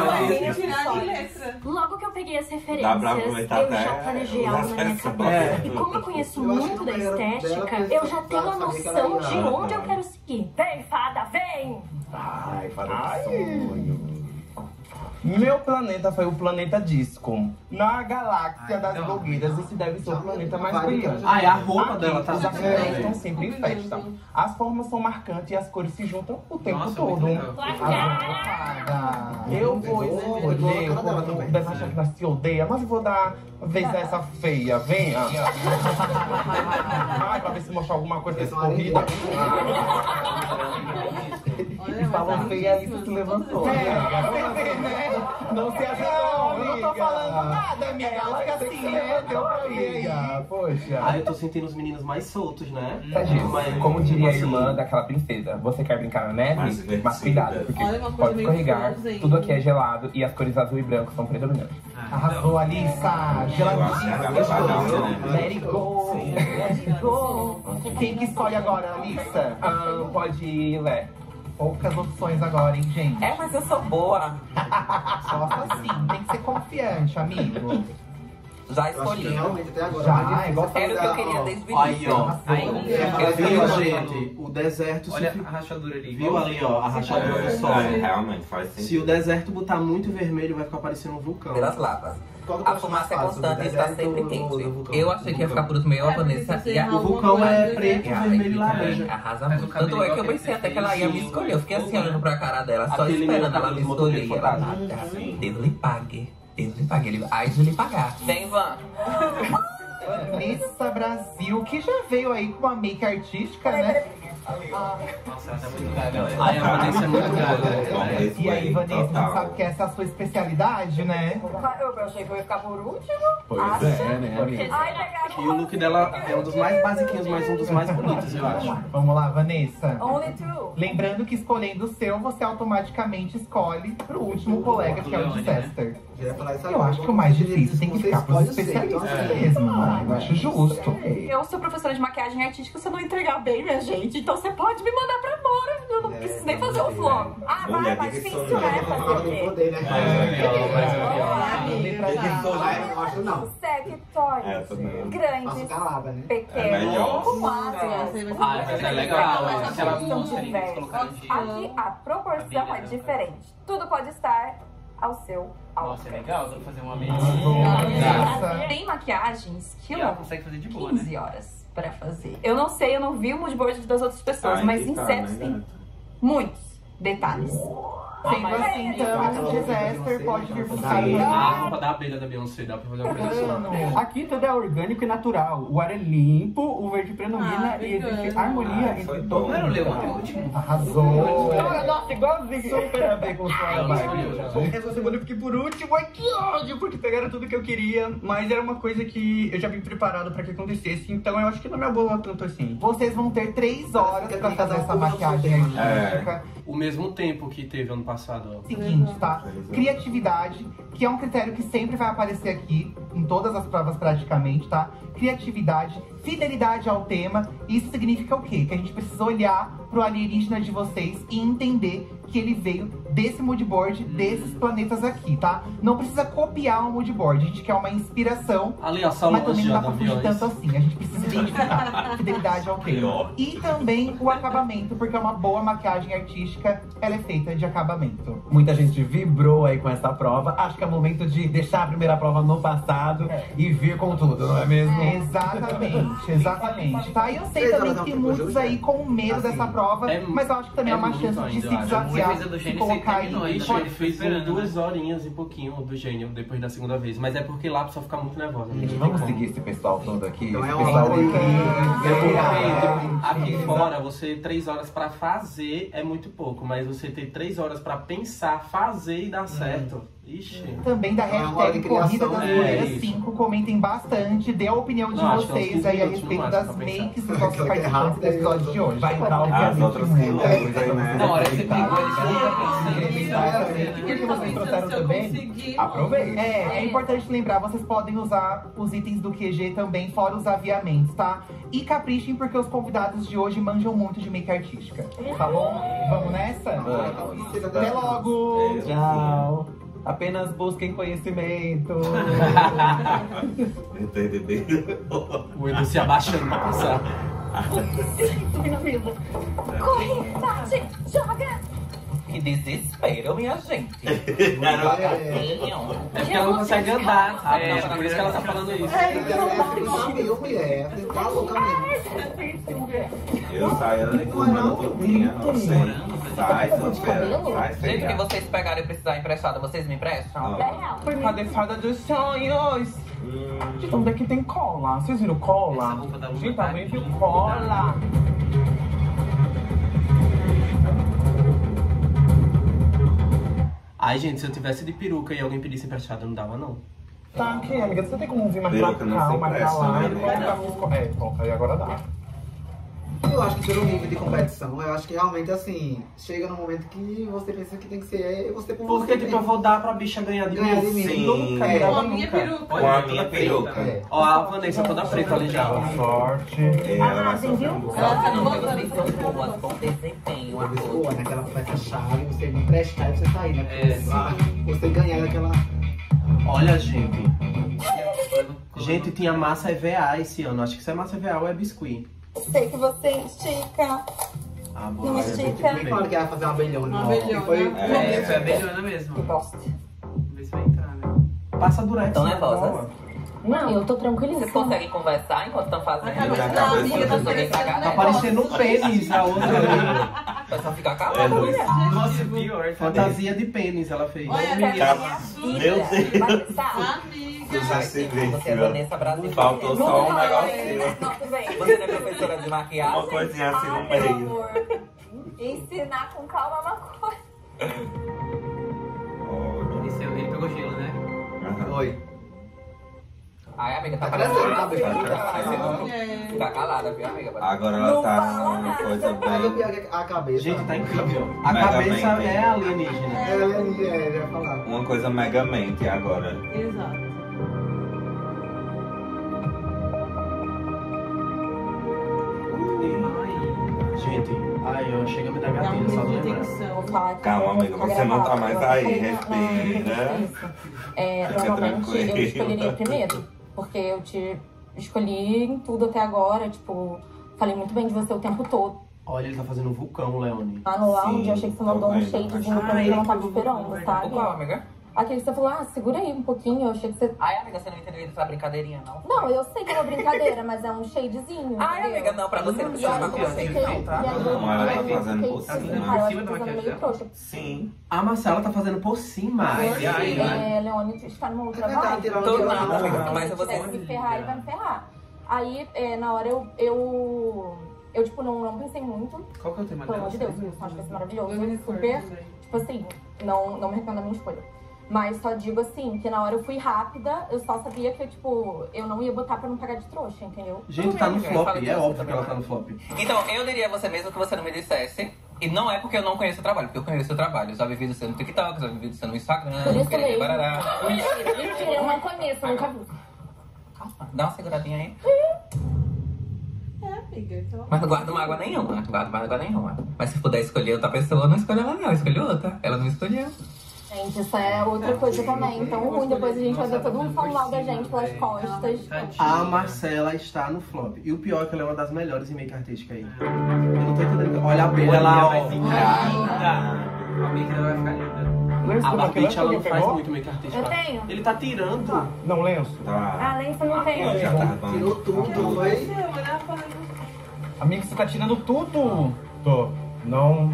né? Logo que eu peguei as Dá pra referências, aproveitar eu já até planejei os algo na minha acessos. cabeça. É. E como eu conheço Eu acho que muito no da banheiro estética, dela, eu já tenho a eu sabia que ela noção ia- de onde eu quero seguir. Vem, fada, vem! Ai, fala do sonho. Meu planeta foi o planeta Disco. Na galáxia das blogueiras, esse deve ser o planeta mais brilhante. Ah, é a roupa Aqui, dela, tá? Os acessórios estão sempre em festa. As formas são marcantes e as cores se juntam o tempo todo. Eu vou escolher, eu vou deve achar que nós se odeia, mas eu vou dar vez a essa feia, venha. Ai, pra ver se mostrar alguma coisa desse corrida. E falou feia, a Alice se levantou. Não se ajudou, eu não tô falando nada, amiga. Ela fica assim, né? Deu pra ver aí. Poxa. Ah, eu tô sentindo os meninos mais soltos, né? Tadinho, Mas, como diria a assim, irmã daquela princesa, você quer brincar na neve? Mas Mas, divertido. cuidado, porque Olha uma coisa pode meio escorregar, Frozen. tudo aqui é gelado e as cores azul e branco são predominantes. Arrasou, Alissa. Geladinha. Let it go. Let it go. Quem que escolhe agora, Alissa? Ah, pode ir, Lé. Poucas opções agora, hein, gente? É, mas eu sou boa. Só assim, tem que ser confiante, amigo. Já Eu acho que escolhi. realmente até agora. Já, é igual Era o que eu queria desde o Aí, início. ó. Aí, Viu, gente? O deserto olha se... a rachadura ali. Viu ali, ó, a rachadura do sol. É, realmente faz sentido. Se o deserto botar muito vermelho, vai ficar parecendo um vulcão. Pelas lavas. Qual que eu A acho fumaça é mais fácil, constante e do está deserto sempre ou do- quente. do vulcão? Eu achei que ia ficar por último eu, a Vanessa e a... O vulcão é preto, Ai, vermelho e laranja. Arrasa Mas o muito. cabelo Tanto é que eu igual pensei aquele até que ela ia me sim. escolher. Eu fiquei assim olhando pra cara dela, só Aquele esperando meu ela me cabelo do escolher. motoqueiro Ela, fantasma. nada. Deus lhe pague. Deus lhe pague. Ele, ai, de lhe pagar. Vem, Van. Vanessa Brasil, que já veio aí com uma make artística, né? Nossa, ela tá muito gaga. Ai, a Vanessa é muito gaga. E aí, Vanessa, você sabe que essa é a sua especialidade, né? Eu achei que eu ia ficar por último. Pois Acho. é, né, amiga? Ai, pegaram. E o look dela é um dos mais basiquinhos, mas um dos mais bonitos, eu acho. Vamos lá, Vanessa. Only two. Lembrando que escolhendo o seu, você automaticamente escolhe pro último colega, que é o Disaster. Eu acho que o mais difícil tem que ficar pros especialistas mesmo. Eu acho justo. Eu sou professora de maquiagem artística, se eu não entregar bem, minha gente, então você pode me mandar pra fora. Eu não preciso nem fazer o vlog. Ah, vai, mais difícil, né? Fazer o quê? Não acho não. Sectórios, grandes, pequenos, com máscaras. Ah, mas é legal. São diversos. Aqui a proporção é diferente. Tudo pode estar ao seu alcance. Nossa, é legal, dá pra fazer uma mesa. Tem maquiagens que E ela levam consegue fazer de boa, quinze né? horas pra fazer. Eu não sei, eu não vi o moodboard das outras pessoas, Ai, mas que em tá, sets né, tem gata? muitos detalhes. Sendo assim, então, o Disaster pode vir buscar A roupa da abelha da Beyoncé, dá pra fazer uma coisa Aqui tudo é orgânico e natural. O ar é limpo, o verde predomina Ah, e existe harmonia Ah, entre bom. todos. Não era o leão, é o último. Arrasou. Nossa, igualzinho. Super a ver com o sua vibe. Essa semana eu fiquei por último. Ai, que ódio, porque pegaram tudo que eu queria. Mas era uma coisa que eu já vim preparado pra que acontecesse. Então eu acho que não me abolou tanto assim. Vocês vão ter três horas pra fazer essa maquiagem artística. O mesmo tempo que teve ano passado. Seguinte, tá? Criatividade, que é um critério que sempre vai aparecer aqui, em todas as provas praticamente, tá? Criatividade, fidelidade ao tema. Isso significa o quê? Que a gente precisa olhar pro alienígena de vocês e entender que ele veio desse moodboard, desses planetas aqui, tá? Não precisa copiar um moodboard, a gente quer uma inspiração, Ali, ó, só mas também longe, não ó, dá pra do fugir aviões. tanto assim. A gente precisa identificar fidelidade ao tema. E também o acabamento, porque é uma boa maquiagem artística, ela é feita de acabamento. Muita gente vibrou aí com essa prova. Acho que é o momento de deixar a primeira prova no passado e vir com tudo, não é mesmo? Exatamente, exatamente. Tá? E eu sei Três também horas que é tem um tempo muitos justo, aí com medo assim, dessa prova, é- mas eu acho que também é, é uma muito chance de ainda, se eu acho. desafiar, Uma coisa do se gênio colocar aí. terminou, Ixi, ainda ele fez em esperando. duas horinhas e pouquinho do gênio depois da segunda vez. Mas é porque lá a pessoa fica muito nervosa. Gente, vamos seguir esse pessoal todo aqui. Então é esse uma pessoal hora incrível. Aqui fora, você ter três horas pra fazer é muito pouco, mas você ter três horas pra pensar, fazer e dar certo. Ixi. Também da É uma hora de hashtag Corrida criação, das né? Mulheres É isso. cinco, comentem bastante, dê a opinião de Não, acho que é uns vocês quinze aí a minutos no respeito máximo das pra pensar. makes dos nossos participantes do episódio de hoje. Vai entrar, As obviamente, outras muita coisas coisa aí, pra né? vocês Na hora que você aproveitar. pegou, eles E o que vocês trouxeram também? Aproveite. É, é importante lembrar, vocês podem usar os itens do Q G também, fora os aviamentos, tá? E caprichem, porque os convidados de hoje manjam muito de make artística. Tá bom? Vamos nessa? Até logo! Tchau. Apenas busquem conhecimento. O Edu se abaixando pra passar. Corre, bate, joga. Que desespero, minha gente. É porque ela não consegue andar, sabe? É, por isso que ela tá falando isso. Eu saio ali com uma turminha, não sei. Sai, tô esperando. Sai, sei Gente, que lá. vocês pegarem e precisar emprestado, vocês me emprestam? Cadê fada dos sonhos? Gente, onde é que tem cola? Vocês viram cola? Gente, alguém viu cola? Ai, gente, se eu tivesse de peruca e alguém pedisse emprestado, não dava, não. Tá, aqui, amiga, você tem como vir mais pra Peruca não cá, se mais pra empresta, lá? né? E colocar minhas co- É, coloca aí, agora dá. Eu acho que pelo nível de competição, eu acho que realmente assim, chega num momento que você pensa que tem que ser você por você. Porque, tipo, eu vou dar pra bicha ganhar de Ganhar mim. de mim. Sim. Nunca, É. dava Com a nunca. minha peruca. Com a minha peruca. É. Ó, a Vanessa toda preta ali já. ó. Sorte. Ela vai sofrer. Nossa, não vou vocês são boas, com desempenho. Talvez boa, naquela peça chave, você me emprestar e você sair, né? Porque É, se você ganhar daquela. Olha, gente. Gente, tinha massa E V A esse ano. Acho que isso é massa E V A ou é biscuit. Sei que você estica. Ah, bom. Não estica. Bem claro que ela vai fazer uma abelhona. Uma ó. abelhona. Foi, É, foi a abelhona mesmo. Eu gosto. Vamos ver se vai entrar, né? Passa durex. Tão na nervosas? cola. Não, eu tô tranquilíssima. Vocês conseguem conversar enquanto estão fazendo? Tá parecendo um pênis a outra ali. Vai só ficar calada, mulher. Nossa, pior. Fantasia de pênis ela fez. Olha, Meu Deus. Eu já sei ver, Você é Vanessa Brasil. Faltou só um negocinho. Você não é professora de maquiagem? Uma coisinha assim no Pelo meio. amor. Ensinar com calma uma coisa. Esse, ele pegou gelo, né? Oi. Ai, amiga, tá parecendo, tá, parecendo. Fica calada, viu, amiga? Agora ela tá uma coisa bem... A cabeça. Gente, tá incrível. A Mega cabeça mente. é alienígena. É alienígena, é, eu ia falar. Uma coisa megamente agora. Exato. Gente, ai, eu chego a me dar gatilho só de lembrar. Calma, amiga, você não tá mais aí, respira. É, Fica normalmente eu tranquila. escolheria primeiro, porque eu te escolhi em tudo até agora, tipo, falei muito bem de você o tempo todo. Olha, ele tá fazendo um vulcão, Leone. Lá no lounge, eu achei que você mandou um shadezinho pra mim que eu não tava esperando, sabe? Qual, amiga? Aquele que você falou, ah, segura aí um pouquinho, eu achei que você... Ai, amiga, você não entendeu essa brincadeirinha, não? Não, eu sei que é uma brincadeira, mas é um shadezinho. Ai, entendeu? amiga, não, pra você não precisa levar com você. Não, tá? Não, ela tá fazendo por cima. Sim. A Marcela tá fazendo por cima. Ai, ai, ai. É, Leone está numa outra vibe. Tô nada, amiga, mas eu vou Se tiver que se ferrar, ele vai me ferrar. Aí, é, na hora, eu... eu... Eu, tipo, não, não pensei muito. Qual que é o tema Pelo amor de Deus, eu acho que vai ser maravilhoso. Super, tipo assim, não, não me arrependo da minha escolha. Mas só digo assim, que na hora eu fui rápida, eu só sabia que, tipo, eu não ia botar pra não pagar de trouxa, entendeu? Gente, tá no flop, é óbvio que ela tá no flop. Então, eu diria a você mesmo que você não me dissesse. E não é porque eu não conheço o trabalho, porque eu conheço o trabalho. Eu já vivi você no TikTok, já vivi você no Instagram. Por isso mesmo. Barará. Mentira, mentira, eu não conheço, eu nunca vi. Dá uma seguradinha aí. É, amiga, então... Mas não guardo mágoa nenhuma, não guardo mágoa nenhuma. Mas se puder escolher outra pessoa, não escolhe ela não, escolhe outra. Ela não escolheu. Gente, isso é outra coisa também. Então, ruim, depois a gente vai ver todo mundo falando mal da gente pelas costas. A Marcela está no flop. E o pior é que ela é uma das melhores em make artística aí. Eu não tô entendendo. Olha a Bela lá, ó. vai ficar linda. A make vai ficar linda. A Barbite, ela não faz muito make artística. Eu tenho. Ele tá tirando. Não, lenço. Tá. Ah, lenço não tem. Já tá Tirou tudo, foi? Amigo, você tá tirando tudo. Tô. Não.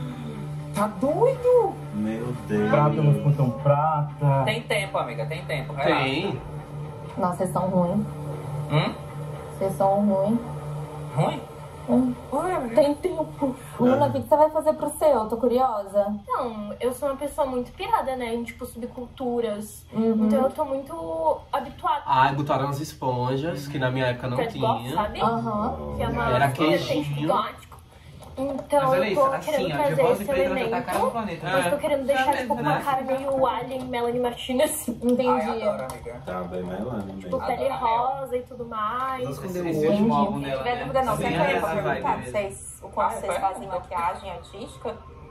Tá doido? Meu Deus. Prata não ficou tão prata. Tem tempo, amiga, tem tempo. Relaxa. Tem. Nossa, vocês são ruins. Hum? Vocês são ruins. Ruim? Hum. Tem tempo. Luna, o que que você vai fazer pro seu? Eu tô curiosa. Não, eu sou uma pessoa muito pirada, né? Em, tipo, subculturas. Uhum. Então eu tô muito habituada. Ai, botaram as esponjas, que na minha época não Red Goth, tinha. sabe? Aham. Que é uma Era vertente queijinho. gótico. Então Mas olha eu isso, tô assim, querendo ó, de trazer rosa esse e preto vai elemento. botar a cara do planeta. Mas É. tô querendo deixar, Já tipo, com mesmo, uma né? cara meio Alien, Melanie Martinez. Entendi. Ai, adoro, amiga. Tá bem melando, bem. Tipo, pele rosa e tudo mais. Esse, esse último álbum Se dela, tiver né? dúvida não, Sim, sempre eu ia essa vibe perguntar mesmo. vocês o quanto Ah, vocês vai? fazem maquiagem artística.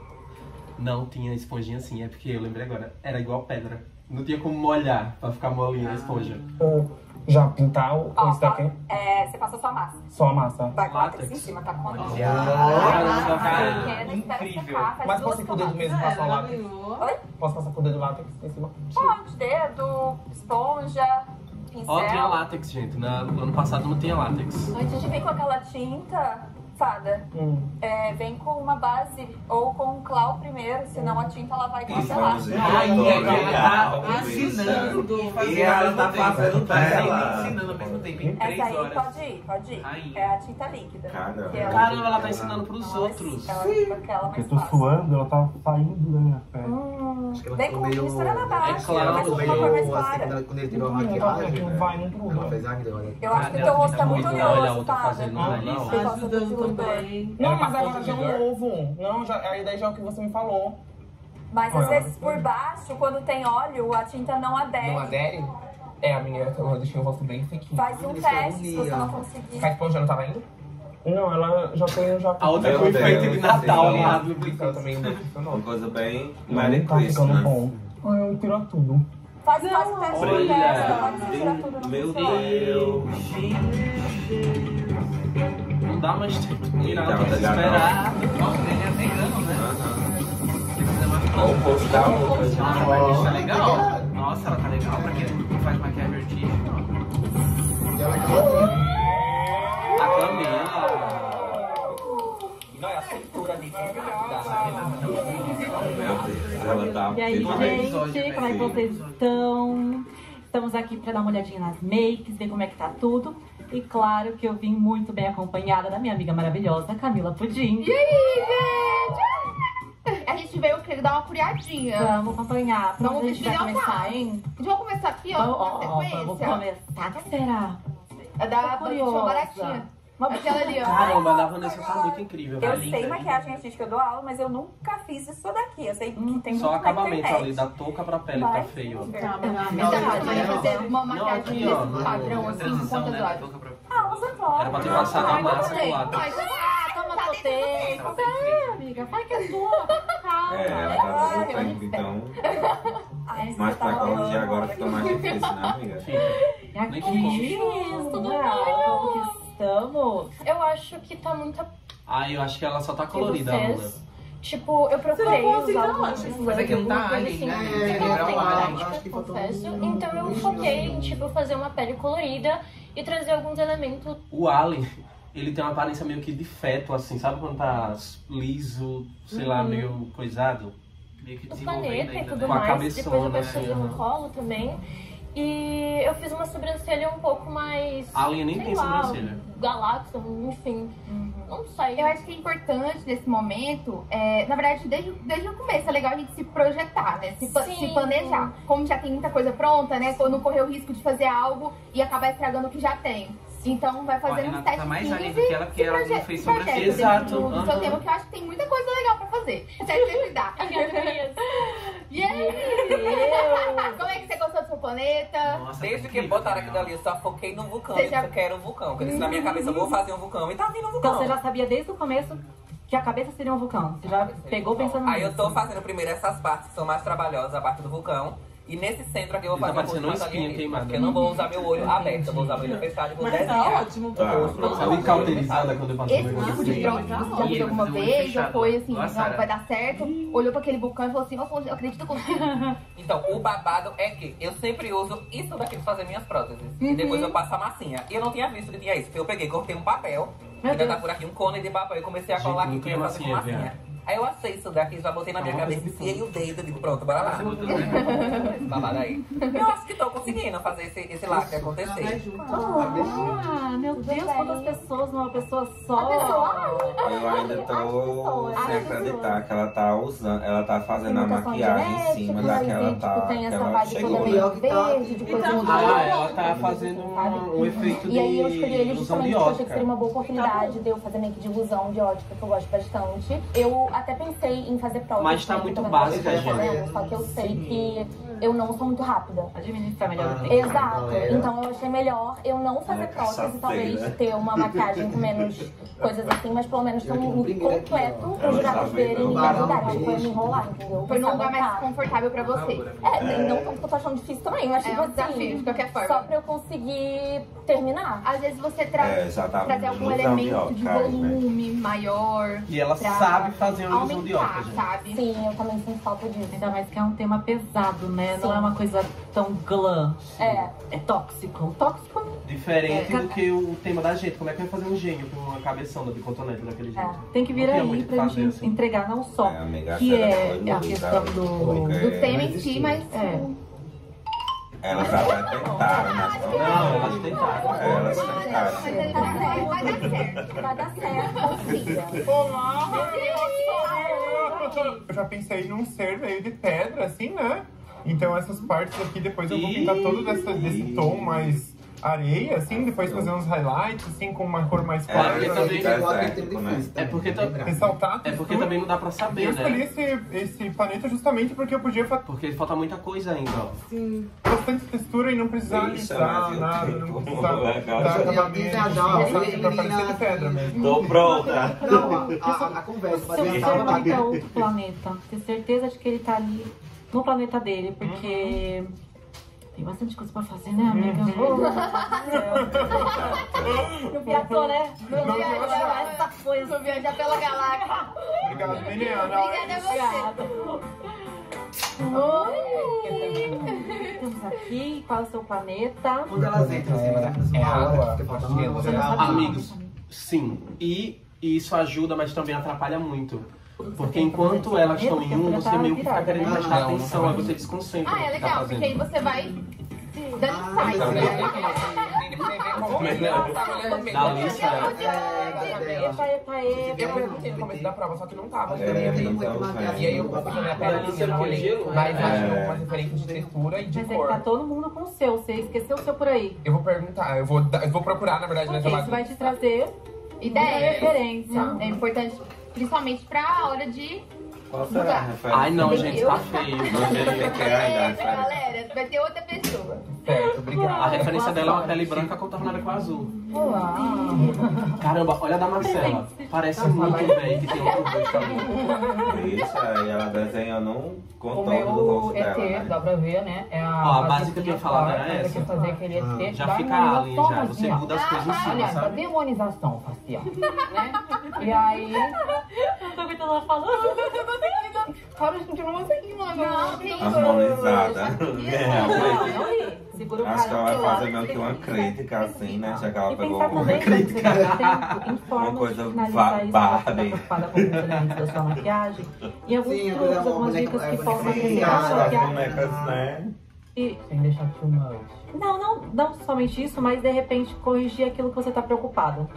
Não tinha esponjinha assim, é porque eu lembrei agora. Era igual pedra. Não tinha como molhar pra ficar molinha a esponja. Já pintar o Ó, isso daqui? é, você passa só a massa. Só a massa. Vai com látex em cima, tá com látex. Caramba, cara. Pequena, espera secar, faz Mas duas posso ir com o dedo camadas. mesmo, passar o látex? Oi? Posso passar com o dedo látex em cima? Pode, dedo, esponja, pincel. Ó, tinha látex, gente. Na, no ano passado não tinha látex. Antes de vir com aquela tinta, fada, Hum. é, vem com uma base ou com um clau primeiro, senão a tinta ela vai cancelar. Ai, ela tá ensinando. E ela tá fazendo dela. Ensinando ao mesmo tempo, em Essa três aí horas. pode ir, pode ir. Aí. É a tinta líquida. Caramba. Que ela- Caramba, ela tá ensinando pros outros. Ela fica aquela Porque mais eu tô fácil. suando, ela tá saindo da minha pele. Hum, Acho que ela vem ficou com meio... mistura na base, É claro, mas Ela com ficou uma cor mais meio assim, clara. quando ela- quando ele tirou a Hum, maquiagem, não né? vai, não tudo. Ela fez a grana. Eu acho que o Ah, teu rosto tá não, muito olha a oleoso, outra Fábio. fazendo ali, ó. Por causa do Ajudando diluidor. também. Não, Ela mas passou agora de já é vigor? um ovo. Não, já, a ideia já é o que você me falou. Mas Olha, às vezes por baixo, quando tem óleo, a tinta não adere. Não adere? É, a minha, eu deixei o rosto bem sequinho. Faz um teste se você não conseguir. A esponja não tava indo? Não, ela já tem... Já A outra Meu foi feita Deus, de Natal sim. lá. Ela também não funcionou. Uma coisa bem Não, Merry tá ficando Christmas. bom. Ai, eu tiro tudo. Faz, faz o teste de Olha, testa, pode ser tirar tudo, não Meu funciona. Deus. Não dá mais tempo de tirar, Tava tem que legal. esperar. Nossa, ele é vegano, né? Ou o posto da outra. Nossa, mas isso é legal. Nossa, ela tá legal pra quem não faz maquiagem artística. A Camila. Não é a cintura de Ela tá E aí, gente, como é que vocês estão? Estamos aqui para dar uma olhadinha nas makes, ver como é que tá tudo. E claro que eu vim muito bem acompanhada da minha amiga maravilhosa, Camila Pudim. E aí, gente? A gente veio querer dar uma curiadinha. Vamos acompanhar. Pra Vamos onde a gente vai começar, hein? A gente vai começar aqui, ó, Vamos, na ó, ó, sequência. vamos começar. Que será? É da Tô curiosa. Vanessa baratinha. Aquela ali, ó. Caramba, a da Vanessa tá muito incrível. Eu tá sei linda. maquiagem artística, eu dou aula, mas eu nunca fiz isso daqui. Eu sei que tem Só o muito na acabamento internet. ali, da touca pra pele que tá feio. ó. Tá, mas vai fazer uma maquiagem Não, aqui, ó. desse padrão, assim, com quantas horas? Ah, usa agora. Era pra ter passado a massa pro lado. Ah, toma potência. É, amiga, vai que é tua. Calma. É, ela tá voltando, então. Mas pra corrigir agora fica mais difícil, né, amiga? E aqui, tudo bem? Como que estamos? Eu acho que tá muito Ah, eu acho que ela só tá colorida, a Luna. Tipo, eu procurei Você não fosse, usar não, alguns acho. slams, Mas é que não tá alguma coisa ali, assim, né? porque É, eu não é, tenho é, prática, acho que faltou confesso. um- Então eu foquei em, tipo, fazer uma pele colorida e trazer alguns elementos. O Allen, ele tem uma aparência meio que de feto, assim, sabe quando tá liso, sei lá, Uhum. meio coisado? Meio que O planeta e tudo Com a mais. Depois eu cabeçona, percebi assim, no aham. colo também. E eu fiz uma sobrancelha um pouco mais. Ah, Alien nem sei tem lá, sobrancelha. Galáxia, enfim. Não sei. Eu acho que é importante nesse momento, é, na verdade, desde, desde o começo, é legal a gente se projetar, né? Se, pa- Sim. se planejar. Como já tem muita coisa pronta, né? Não correr o risco de fazer algo e acabar estragando o que já tem. Então vai Ó, a fazendo uns Renata testes. tá mais além do que ela, porque ela não fez sobrancelha. Exato. Exato, Do seu aham. tema, que eu acho que tem muita coisa legal pra fazer. Você tem que cuidar. E aí? Como é que você gostou do seu planeta? Desde que botaram aquilo ali, eu só foquei no vulcão. Você Eu já- já quero um vulcão. Porque eu disse na minha cabeça, eu vou fazer um vulcão. E tá vindo um vulcão. Então você já sabia desde o começo que a cabeça seria um vulcão. Você já pegou pensando Aí eu nisso. tô fazendo primeiro essas partes que são mais trabalhosas, a parte do vulcão. E nesse centro aqui eu vou Ele tá fazer um parecendo uma pouco mais espinha alienígena, queimada. porque eu não vou usar meu olho aberto, eu vou usar meu olho fechado e vou Mas tá desenhar. ótimo. o rosto. Tá. Sabe cauterizada quando eu passo Esse tipo de prova que você já fez alguma vez, já foi assim, não, vai dar certo, olhou pra aquele vulcão e falou assim, eu acredito contigo. Então, o babado é que eu sempre uso isso daqui pra fazer minhas próteses. Uhum. E depois eu passo a massinha. E eu não tinha visto que tinha isso. Então eu peguei, cortei um papel, Meu ainda tá Deus. por aqui um cone de papel e comecei a Gente, colar aqui muito que eu ia fazer com massinha, massinha. Aí eu achei isso daqui, já botei na minha cabeça, enfiei o dedo e digo, pronto, bora lá. Esse babado aí. Eu acho que tô conseguindo fazer esse, esse lacre acontecer. Ah, meu Deus, quantas pessoas numa pessoa só. Eu ainda tô sem acreditar que ela tá usando, ela tá fazendo a maquiagem em cima da que ela tá. Tem que essa ela vibe chegou, toda né? meio verde, de coisa muito Ah, ela tá fazendo um, um efeito E aí eu escolhi ele de ilusão justamente de porque eu achei que ótica. seria uma boa oportunidade de eu fazer make de ilusão de ótica, que eu gosto bastante. Eu até pensei em fazer prótese. Mas tá né, que muito eu também básica, tô fazendo, gente. Só que eu sei que eu não sou muito rápida. Administrar melhor o tempo. Exato. Então eu achei melhor eu não fazer É, prótese, safeira. talvez ter uma maquiagem com menos coisas assim, mas pelo menos ter um look completo para os Ela tá gatos verem e me vendo. ajudarem. Tipo, eu me enrolar, entendeu? Foi num lugar mais Sabotar. confortável pra você. É, não tanto que eu tô achando difícil também, mas É tipo um assim, desafio, de qualquer forma. só pra eu conseguir terminar. Às vezes você tra É, já tá trazer algum ilusão de elemento de ótica, né? volume maior. E ela pra sabe fazer uma ilusão de aumentar, ótica, gente. sabe? Sim, eu também sinto falta disso. Ainda mais que é um tema pesado, né? Não Sim. é uma coisa tão glam. É. É tóxico. Tóxico. Diferente É. do que o tema da gente. Como é que vai fazer um gênio com uma cabeçona de cotonete daquele jeito? Tem que vir Não tinha aí muito o que pra fazer, gente assim. entregar não só É, amiga, que ela é foi a muito questão da- do, porque do tema em si, mas É. Elas até tentaram, né? Não, elas tentaram. Elas tentaram. Vai dar certo. Vai dar certo, confia. Eu já pensei num ser meio de pedra, assim, né? Então essas partes aqui, depois eu vou pintar todo dessa, desse tom mais areia, assim, depois fazer uns highlights, assim, com uma cor mais clara. porque também- né? É porque, tam- Ressaltar é porque também não dá pra Eu saber, escolhi né? esse, esse planeta justamente porque eu podia fazer Porque falta muita coisa ainda, ó. bastante textura e não precisar Isso, listar mas eu nada, tenho. não precisar Legal. dar Já acabamento, já, já, sabe, pra parecer de pedra mesmo. Tô pronta. Não, a, a, a conversa, Se mas o eu ser tava vai pra batendo. outro planeta, ter certeza de que ele tá ali no planeta dele, porque tem bastante coisa pra fazer, né, amiga? Não viajou, né? Não viajar. Essa coisa. Vou viajar pela galáxia. Obrigado, menina. Obrigada a você. Oi! temos aqui? Qual é o seu planeta? Quando elas entram, assim, mais ou menos uma hora, fica faltando uma hora. Amigos, sim. E isso ajuda, mas também atrapalha muito. Porque enquanto elas estão em um, você meio que fica querendo prestar atenção, aí você desconcentra. Ah, é legal, porque aí você vai dando insight. Da lista. Eu perguntei no começo da prova, só que não tava. É, E aí eu consegui minha pelinha, não olhei. Mas achou umas referências de textura e de Mas é que cor. tá todo mundo com o seu. Você esqueceu o seu por aí. Eu vou perguntar, eu vou, dar- eu vou procurar, na verdade, nessa Ok, isso vai te trazer Ideia. referência. É importante, principalmente pra hora de Qual será a referência? Ai não, gente, tá feio. Não sei que é a idade. Eita, galera, vai ter outra pessoa. Certo, obrigado. A referência dela é uma pele branca contornada com azul. Uau. Caramba, olha a da Marcela. Parece muito, velho, que tem outro dois cabelos. Isso, aí ela desenhando um O contorno do rosto meu dela, E T, né? dá pra ver, né? É a, Ó, a base que eu tinha falado era Você essa. quer fazer aquele E T, Já dá fica uma alien, já. Você harmonização, muda as coisas em cima, aliás, a sabe? demonização facial, né? E aí... Eu tô aguentando ela falando. Cara, continua assim, mano. Harmonizada. Não ri. Segura o Acho que ela vai cara. fazer meio que uma crítica, assim, né? Já que ela E pegou pensar uma também que crítica. você tem tempo em Uma formas de coisa finalizar isso, Barbie. você tá preocupada com os elementos da sua maquiagem. E alguns Sim, truques, é uma algumas boneca- dicas é que boneca possam feia, acrescentar a sua As maquiagem. bonecas, né? E Sem deixar too much. não, não, não somente isso, mas de repente corrigir aquilo que você tá preocupada.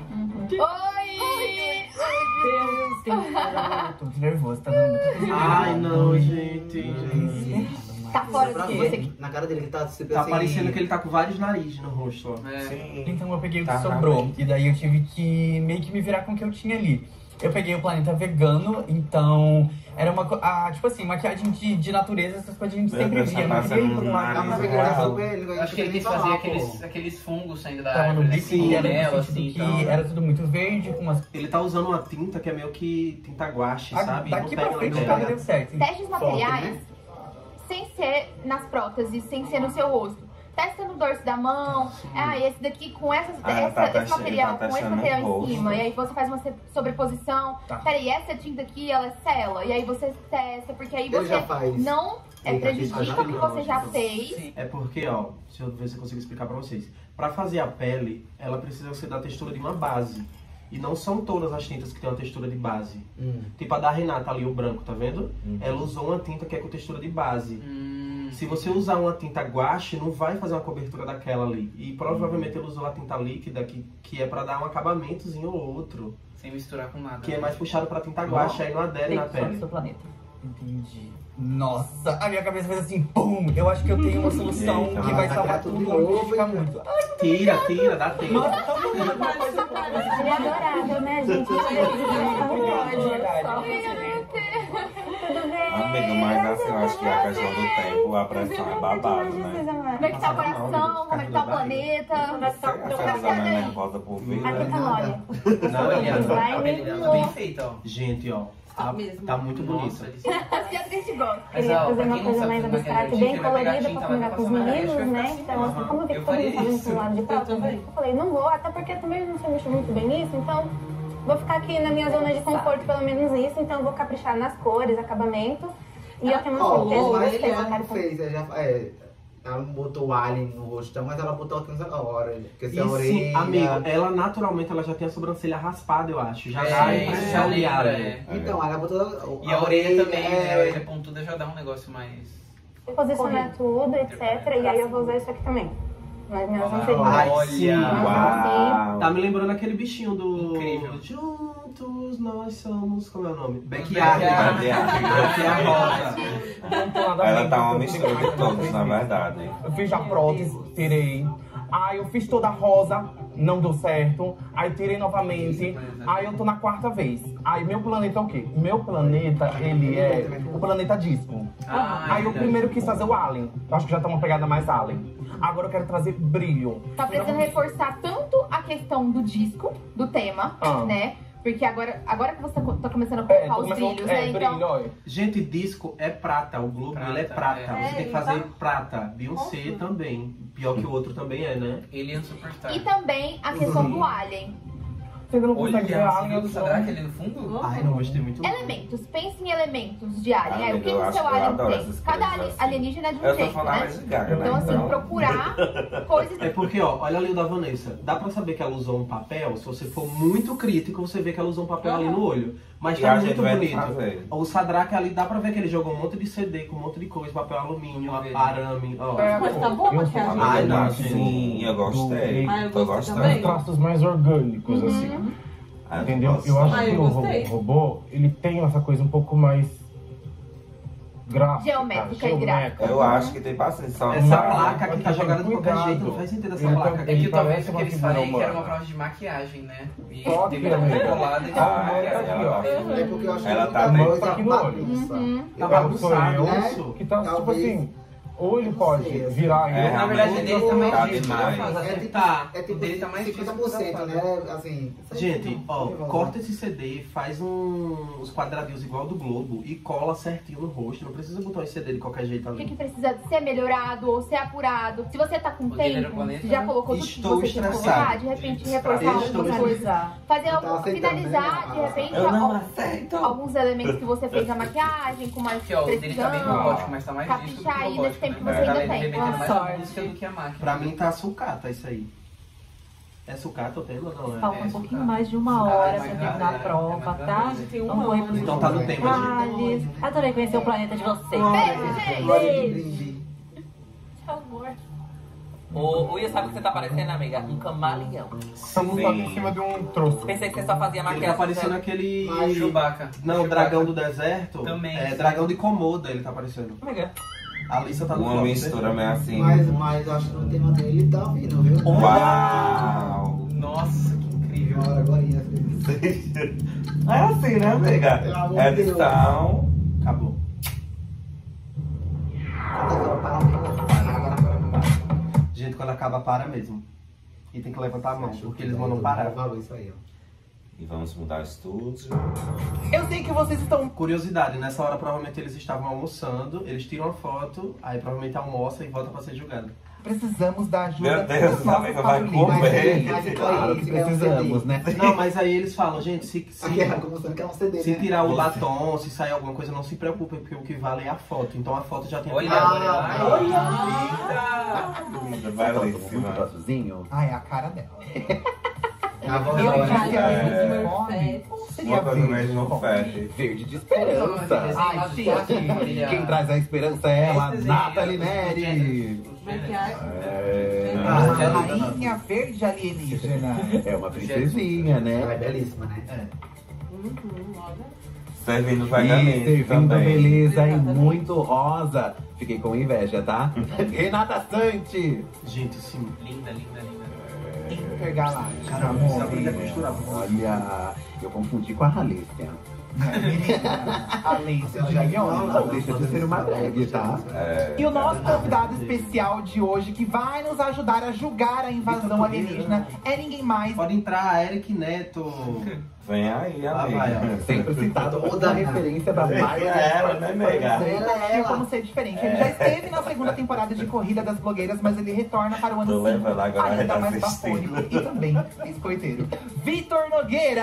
Oi! Deus, tem que tô muito nervoso, tá dando muito Ai não, gente. Tá fora Pra do ver, você. na cara dele que tá super Tá assim... parecendo que ele tá com vários narizes no rosto, ó. Sim. Então eu peguei o que Tá, sobrou. realmente. E daí eu tive que meio que me virar com o que eu tinha ali. Eu peguei o planeta vegano, então era uma co- ah, tipo assim, maquiagem de, de natureza, essas coisas a gente Meu sempre Deus, via. tá Não queria ir passando por no uma nariz, maquiagem né? natural. ele, Acho que ele quis falar, fazer pô. aqueles, aqueles fungos saindo da Tava no árvore, né? biquíni, Com era mel, no assim, sentido então. que era tudo muito verde, com umas... Ele tá usando uma tinta que é meio que tinta guache, Ah, sabe? daqui Não pra pega frente na tá ideia. deu certo. Testes materiais, sem ser nas próteses, sem ser no seu rosto. Testa no dorso da mão. Ah, esse daqui com essas, Ah, essa, tá esse testando- material, tá com esse testando no material em rosto. cima. E aí você faz uma se- sobreposição. Tá. Peraí, essa tinta aqui, ela é cela. E aí você testa, porque aí Ele você já faz. não é, Ele já fez prejudica o que você já fez. É porque, ó, deixa eu ver se eu consigo explicar pra vocês. Pra fazer a pele, ela precisa ser da textura de uma base. E não são todas as tintas que tem uma textura de base. Hum. Tipo a da Renata ali, o branco, tá vendo? Uhum. Ela usou uma tinta que é com textura de base. Hum, Se você usar uma tinta guache, não vai fazer uma cobertura daquela ali. E provavelmente ele usou a tinta líquida, que, que é pra dar um acabamentozinho ou outro. sem misturar com nada. Que é mais puxado pra tinta guache, aí não adere na Tem só no pele. seu planeta. Entendi. Nossa, a minha cabeça fez assim, pum! Eu acho que eu tenho uma solução Eita, que vai vai salvar tirar tudo tudo de e novo, ficar hein? muito. Tira, tira, dá tempo. Nossa, tá muito uma coisa Ele é adorável, né, gente? Amigo, mas assim, eu acho que a questão do tempo, a pressão é babado, né? Como é que tá o coração? Como é que tá o planeta? Como é que tá o Você tá ficando mais nervosa por vir, Aqui tá né? mole. Não, Olha, olha. a pele dela tá bem feita, ó. Gente, ó, tá, tá muito bonita. Assim é que a gente gosta. Mas, Queria ó, fazer pra uma quem não coisa sabe mais fazer abstrata, maquiagem, bem você vai pegar colorida tinta, pra vai combinar com os passar maquiagem, meninos, vai né? ficar Então, assim, como eu Eu fico faria fazendo isso. pro lado de prata, Eu também. eu falei, não vou, até porque também não sei mexer muito bem nisso, então vou ficar aqui na minha zona de conforto, pelo menos isso, então eu vou caprichar nas cores, acabamento. E eu tenho uma Ó, certeza que mas vocês ela vão não fez, ela já... É, ela não botou o alien no rostão, mas ela botou aqui na hora. Porque E se a sim, orelha... amigo, ela naturalmente ela já tem a sobrancelha raspada, eu acho. Já É, dá isso impressão já de lembra, alien. é. Então, ela botou... E a orelha também, né? A é... orelha pontuda já dá um negócio mais... posicionar tudo, etcétera. E aí eu vou usar isso aqui também. Nas minhas anteriores. Ai, sim. Uau. Tá me lembrando aquele bichinho do... Incrível. Juntos nós somos... Como é o nome? Backyard. Backyard. Backyard. Backyard rosa. Não tem nada a Ela ver tá com uma o que eu mistura fiz. de todos, na verdade. Eu fiz a prótese, tirei. Aí eu fiz toda rosa, não deu certo. Aí tirei novamente. Aí eu tô na quarta vez. Aí meu planeta é o quê? Meu planeta, ele é o planeta disco. Ah, Aí eu verdade. primeiro quis fazer o Alien. Eu acho que já tá uma pegada mais Alien. Agora eu quero trazer brilho. Tá precisando reforçar tanto a questão do disco, do tema, Ah. né? Porque agora, agora que você tá co- tá começando a É, colocar tô os começando- brilhos, é, né? Então, brilho, olha. Gente, disco é prata. O Globo Prata, ele é prata. é. Você tem que É, fazer tá? prata. Beyoncé também. Pior que o outro também é, né? Alien Superstar. e também a questão do alien. Você ainda não consegue ver a Alien do Será que ele no fundo? Ai, não gostei muito. Elementos. Pense em elementos de Alien. Ai, É, o que eu o acho seu que eu Alien adoro tem? essas Cada coisas alien- assim. alienígena é de um Eu tô jeito, falando né? mais de Gaga, né? Então, assim, Então- procurar coisas... É porque, ó, olha ali o da Vanessa. Dá pra saber que ela usou um papel. Se você for muito crítico, você vê que ela usou um papel ali no olho. Mas E tá a gente muito vai bonito. fazer. O Sadraque ali, dá pra ver que ele jogou um monte de C D com um monte de coisa, papel alumínio, arame, ó. É, mas tá bom, maquiagem. Ai, não, Ah, sim, eu gostei. Ah, eu Tô gostei gostando. Os traços mais orgânicos, assim. Ah, Entendeu? nossa. Eu acho Ah, que eu o ro- gostei. robô, ele tem essa coisa um pouco mais gráfica. Geométrica e geométrica. Eu acho que tem bastante só Essa sabe? placa aqui tá jogada de qualquer jeito, não faz sentido essa Ele placa tá- aqui. É que Ele talvez parece o que uma eles figura falei que era uma humana. prova de maquiagem, né? E Só que, teve uma amiga, colada e a Ah, mulher tá ela- aqui, ó. É porque eu acho Ela que tá muita bem- coisa tá aqui no olho. bagunça. Uhum. Tá Eu bagunçado, sou eu né? que tá, tipo Talvez- assim, ou ele pode sei, assim. virar É, eu, Na verdade, realmente, ele tá mais tá difícil demais. pra fazer. É tipo, Tá. é tipo O dele tá mais cinquenta difícil por cento, pra né? Assim, Gente, ó, corta esse C D, faz um, uns quadradinhos igual do Globo e cola certinho no rosto. Não precisa botar esse C D de qualquer jeito O que, ali. que precisa ser melhorado ou ser apurado? Se você tá com O dele era tempo, planeta, você já né? colocou tudo que Estou você tinha que estressado. colocar, de repente reforçar Estou alguma estressado. coisa. Fazer Tá algum, aceitando, finalizar, né? de repente, Eu não al- aceito. alguns elementos que você fez na maquiagem, com mais Aqui, ó, o dele tá bem precisão. robótico, mas tá mais disso do que Caprichar aí nesse robótico, tempo que né? você ainda Tá tem. remetendo mais Boa a sorte. música do que a máquina. Pra mim tá sucata isso aí. É sucata o tema, não é? Falta um pouquinho mais de uma hora pra terminar a prova, tá? Vamos correr pros Então tá no tema, gente. detalhes. Adorei conhecer o planeta de vocês. Beijo, Tchau, amor. O Will, sabe o que você tá parecendo, amiga? Um camaleão. Estamos só em cima de um troço. Pensei que você só fazia Ele tá maquiagem. parecendo aquele. Chewbacca. Não, dragão do deserto. Também. É, dragão de Komodo, ele tá parecendo. Amiga. A Alissa tá no Uma foco, mistura meio assim. Mas, mas eu acho que no tema dele tá vindo, viu? Uau! Nossa, que incrível. Agora, agora. É assim, né, amiga? Pelo amor de Deus. Edição. Acabou. Gente, quando acaba, para mesmo. E tem que levantar a mão, porque eles mandam parar. Isso aí, ó. E vamos mudar o estúdio. Eu sei que vocês estão... Curiosidade, nessa hora provavelmente eles estavam almoçando, eles tiram a foto, aí provavelmente almoça e volta pra ser julgado. Precisamos da ajuda Meu Deus, dos a nossos amiga vai patrulheiros. comer. Mas, claro que precisamos, né? Não, mas aí eles falam, gente, se, se, Aqui é como se não C D, se né? tirar o batom, se sair alguma coisa, não se preocupem, porque o que vale é a foto. Então a foto já tem... Olha, Ah, olha. Linda, belíssima. Próximozinho. Ah, é a cara dela. A voz Eu dela, já né? que a É. Smurfette. Como seria Uma coisa verde? mais confete. Verde de esperança. Ai, gente. Quem traz a esperança é ela, Nathalie Neri. É... A rainha verde alienígena. É uma princesinha, Ela é né? belíssima, né? Servindo E vagamente servindo também. beleza e muito rosa. Fiquei com inveja, tá? Renata Sante. Gente, sim. Linda, linda, linda. Intergaláctica. Caramba, precisa aprender a costurar. Olha, eu confundi com a Halícia. A Leícia de Leon. Não deixa de ser uma drag, tá? É, E o nosso convidado especial de hoje, que vai nos ajudar a julgar a invasão alienígena, é ninguém mais. Pode entrar, Eric Neto. Vem aí, Ah, vai, amiga. ó. Sempre citado toda a referência da É Maia. ela, né, nega? Não tinha como ser diferente. Ele já esteve na segunda temporada de Corrida das Blogueiras, mas ele retorna para o ano Tô levando cinco, agora, ainda tá mais assistindo. bafônico e também biscoiteiro. Vitor Nogueira!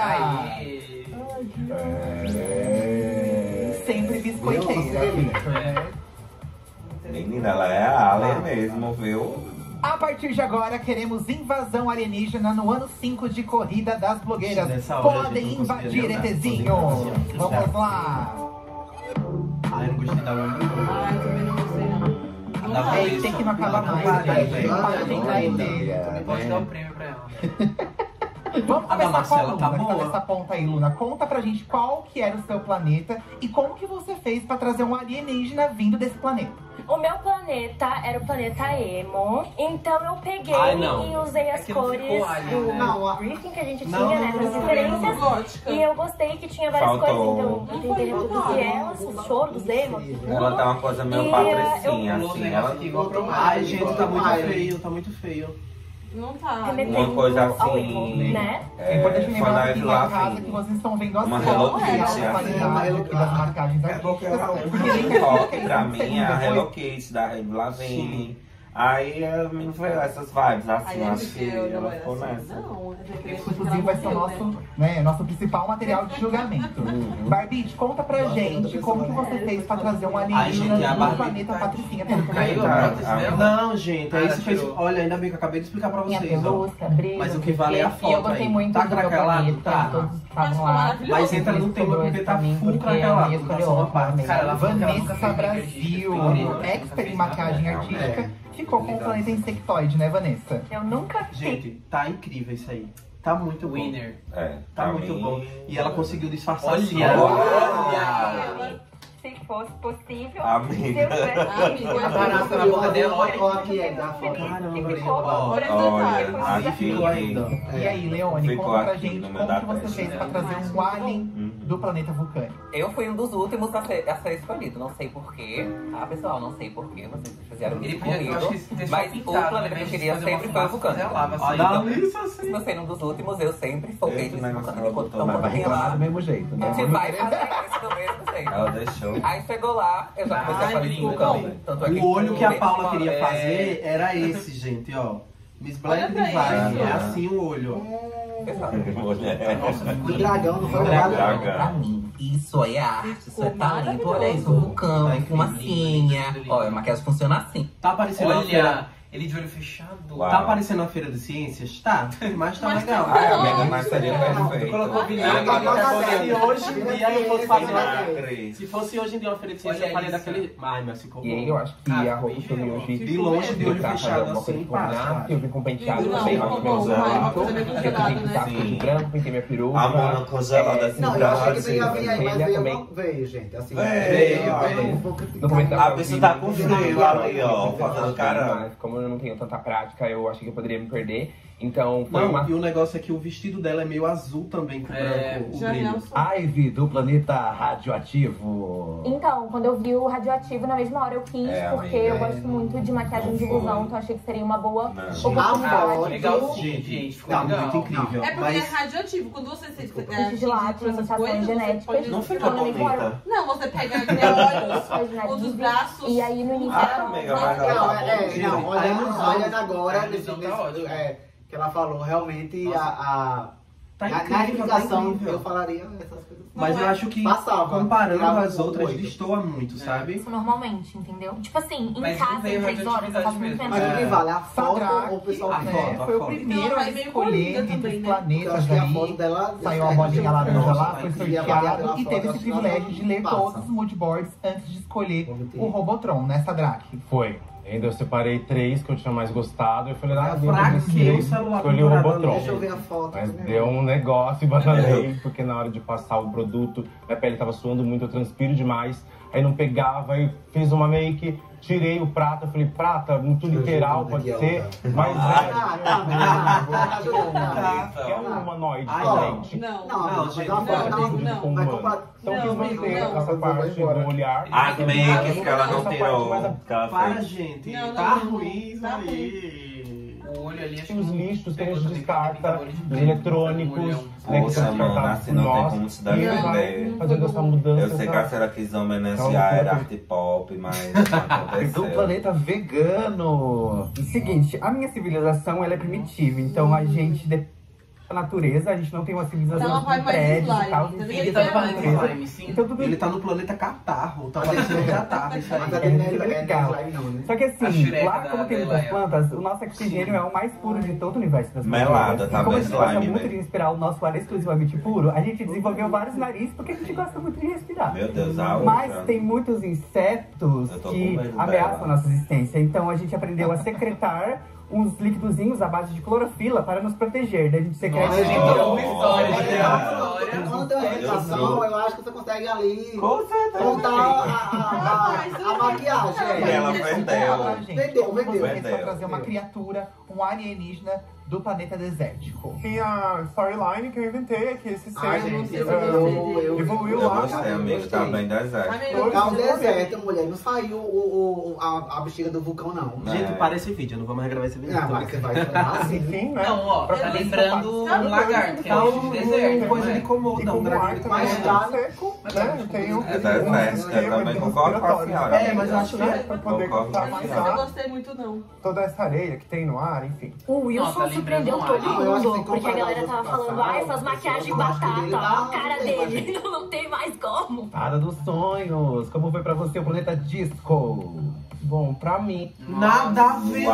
É... Sempre biscoiteira, Vitor, né? Menina, ela é a Alien mesmo, viu? A partir de agora, queremos invasão alienígena no ano cinco de Corrida das Blogueiras. Nessa hora, Podem gente, eu não conseguia invadir, nem andar. ETzinho! Vamos lá! Ai, eu não gostei da Wanda. Ai, também não gostei, não. Da Aí Vanessa. tem que não acabar Não, mais, não, né? velho. Para de entrar E T. Também pode dar um prêmio pra ela. Vamos A da começar com a Marcela Luna, tá que tá boa. nessa ponta aí, Luna. Conta pra gente qual que era o seu planeta e como que você fez pra trazer um alienígena vindo desse planeta. O meu planeta era o planeta Emo, então eu peguei Ai, não. e usei as É que não cores ficou alien, do né? Não, a- briefing que a gente Não, tinha, né, não, das não, referências. Gótica. E eu gostei que tinha várias Faltou. coisas, então eu tentei reproduzir elas, o choro dos Emo. Ela tá uma coisa meio E, patricinha, eu- assim. Ela igual pro Ai, gente, tá muito Ai. feio, tá muito feio. Não tá. Remetendo Uma coisa ao assim, Emo, né? É importante é, lembrar Fanai aqui na casa Laughing. que vocês estão vendo as Uma fotos Hello e Kitty, a assim. qualidade aqui das marcagens É porque artísticas. ela Porque nem quer top que pra um mim segundo é a depois- Hello Kitty da Red Lavigne. Aí ela me veio essas vibes assim, Aí acho que eu não ela era ficou assim. nessa. Não, Inclusive vai ser o nosso, né, nosso principal material de julgamento. Barbie, conta pra gente como que você fez pra trazer um alienígena gente, a do Barbie planeta tá- Patricinha pelo Caiu planeta. a prótese dela? Não, gente, é isso que fez. Olha, ainda bem que eu acabei de explicar pra Minha vocês. ó. pelúcia, brilho, Mas o que vale é a porque- foto. E eu gostei aí. muito Tá do meu craquelado? planeta, Tá. todos estavam lá. Mas entra no tema porque tá full craquelado. Tá só uma parte. Vanessa Brasil, expert em maquiagem artística, ficou com o planeta insectoide, né, Vanessa? Eu nunca Gente, tá incrível isso aí. Tá muito Winner. bom. É, Tá pra muito mim- bom. E ela conseguiu disfarçar Olha! assim. Olha! Se fosse possível, Amiga. se eu tivesse Amiga, Caraca, na boca dela, olha. Ó, aqui é, dá foto. Olha, Aí aqui. ficou ainda. E aí, Leone, Ficou conta pra aqui gente no meu como da que você testa. fez pra trazer um alien do planeta vulcânico. Eu fui um dos últimos a ser, a ser escolhido. Não sei porquê. Ah, pessoal, não sei porquê. Vocês fizeram Ele isso podia- eu acho que comigo. ter só Mas pintado, o planeta né? que eu Fazer queria uma sempre foi o fumaça, vulcânico. fazer a lava, assim. Então, Dá isso assim. se você é um dos últimos, eu sempre foquei Esse nesse negócio vulcânico. ela Então, botou, quando mas vai eu reclamar lá, do mesmo jeito, a né? gente vai fazer isso do mesmo jeito. Ela deixou. Aí chegou lá, eu já comecei a fazer lindo, vulcão. lindo. Tanto é que O olho que a o- Paula queria é- fazer era esse, gente, ó. Miss Olha Black pra Divine. isso. É assim o olho. Mulher. O dragão, não foi o Dragão. dragão? Pra mim, isso aí é arte, isso é talento. Olha isso, um vulcão, Ai, fumacinha. lindo, lindo. Olha, a maquiagem funciona assim. Tá aparecendo na feira. Olha, ele de olho fechado. Uau. Tá aparecendo na feira de ciências? Tá, mas tá legal. Ai, amiga, mas seria perfeito. Colocou Se vinagre. hoje em dia eu fosse fazer uma... Vinagre. Se fosse hoje em dia uma feira de ciências, eu Olha faria isso. daquele... Ai, mas ficou E aí bom. eu acho que Ah, a roupa que eu vi hoje De longe, de olho retrata fechado alguma coisa assim, de passa. formato, eu vim com penteado Não, também, não, mais ou não, menos não, alto. não, também Eu congelado, pintei né? casco de Sim. branco, pintei minha peruca. A mona congelada assim, Não, eu achei que assim. ia vir aí, mas Ele veio, também. não veio, gente. Assim, Veio, veio, veio. veio um pouco No comentário A pessoa tá com frio ali, ó, fazendo caramba. Mas como eu não tenho tanta prática, eu achei que eu poderia me perder. Então foi Não, uma... e o negócio é que o vestido dela é meio azul também, com É, branco, o Já brilho. Ivy do planeta radioativo. Então, quando eu vi o radioativo, na mesma hora eu quis, É, porque amiga, eu gosto muito de maquiagem de não foi. ilusão, então achei que seria uma boa Não. oportunidade. Ah, legal, de- gente, gente, ficou Tá legal. muito incrível. É porque mas... é radioativo. Quando você se Kit é, de lápis, essas mutações coisas, você genéticas. pode- Não fica na mesma hora. bonita. Não, você pega olhos, Originais um dos de- braços. E aí no início Ah, era- amiga, mas ela Não, tá é, bom. é, não, olhando, ilusão- olhando agora, a nesse, ilusão tá nesse- ótima. é, que ela falou, realmente a, a, Tá na, na incrível, tá indicação incrível. eu falaria essas coisas. Mas Não eu é. acho que, Passava, comparando tirava as um outras, oito. destoa muito, sabe? Isso normalmente, entendeu? Tipo assim, em Mas não casa, veio em três horas, eu faço muito radioatividade tempo. Mas o que vale? A foto Sadraque, ou o pessoal a que foto, é? a Foi o foto. primeiro Então, a vai meio escolher colorida entre também, os né? Eu planetas acho que a aí. foto dela Saiu a bolinha laranja Nossa, lá, foi e a sorteado foto e teve esse acho que ela privilégio de ler passa. todos os moodboards antes de escolher o Robotron, né, Sadraque? Foi. Ainda eu separei três que eu tinha mais gostado. Eu falei, ah, dentro Pra desses que o três, celular escolhi o pendurado ali? Robotron. Deixa eu ver a foto. Mas né? deu um negócio e bananei, porque na hora de passar o produto, minha pele tava suando muito, eu transpiro demais. Aí não pegava, aí fiz uma make, tirei o prata, falei, prata, muito literal, pode ser, mas Ah, tá, tá, tá, tá. é, é um humanoide, Ai, gente. Não, Não, Não, mas gente, ela não, fala, não, não, não. Como vai humano. comprar. Então Não, quis amigo, manter não. essa parte do olhar. As makes que ela não Essa parte tirou. mais a- Que ela Para, fez. gente. Não, não, tá não, ruim isso tá aí. O olho ali, acho Tem os que lixos que a pegou gente também, descarta, pintadores de os pele, eletrônicos, olhão. né, que Poxa, são mano, descartados assim por não tem nós. como se E vai defender. fazendo essa mudança. Eu sei que a essa- senhora quis homenagear era arte pop, mas não Do aconteceu. planeta vegano. O seguinte, a minha civilização ela é primitiva, então a gente de... a natureza, a gente não tem uma civilização Ela vai com mais prédios slime, e tal. também Ele é tá slime. na natureza. Slime, sim. Então tudo Ele tá no planeta Catarro, tá parecendo um catarro isso aí. Mas É até não é muito não é legal. slime não, né? Só que A assim, xureca lá da como tem Bela muitas é- plantas, o nosso oxigênio é o mais puro de todo o universo das Melada, plantas. tá E como a bem gente gosta slime, muito né? de respirar o nosso ar exclusivamente puro, a gente desenvolveu vários narizes porque a gente gosta muito de respirar. Meu Deus, a Mas outra. tem muitos insetos Eu tô que com medo ameaçam dela. a nossa existência. Então a gente aprendeu a secretar uns líquidozinhos à base de clorofila para nos proteger. Daí a gente secreta. Nossa, gente, Nossa. uma história, gente, é uma Quando história. tem uma revelação, eu acho que você consegue ali Com certeza. montar a, a, a, a maquiagem. E ela é. vendeu. Gente, Vendeu, como você vendeu. fez pra Vendeu. trazer uma criatura, um alienígena do planeta desértico. E a storyline que eu inventei é que esse ser Ai, gente, eu- uh, eu- eu- evoluiu Eu lá. gostei, amigo, tá bem deserto. Tá um deserto, mulher. Não saiu o, o, a, a bexiga do vulcão, não. Gente, para esse vídeo, eu não vamos regravar esse vídeo. Ah, mas você vai falar assim. Enfim, né? Não, ó, tá lembrando um lagarto, que é um deserto. Coisa de comum, não, dragão. Mas tá seco, né? Tem um É deserto, eu também concordo com a senhora. É, mas eu acho que é pra poder Concordo. contar Mas mais eu não ar, gostei muito, não. toda essa areia que tem no ar, enfim. O Wilson Nossa, surpreendeu lembrando todo Ah, eu acho que mundo, tem que porque a comparar galera os tava outros falando, passados, ah, essas maquiagens de eu acho que batata, dele ó, tá- a cara não tem dele, não tem mais como. Fada dos sonhos. Como foi pra você o planeta Disco? Bom, pra mim, Nada a ver,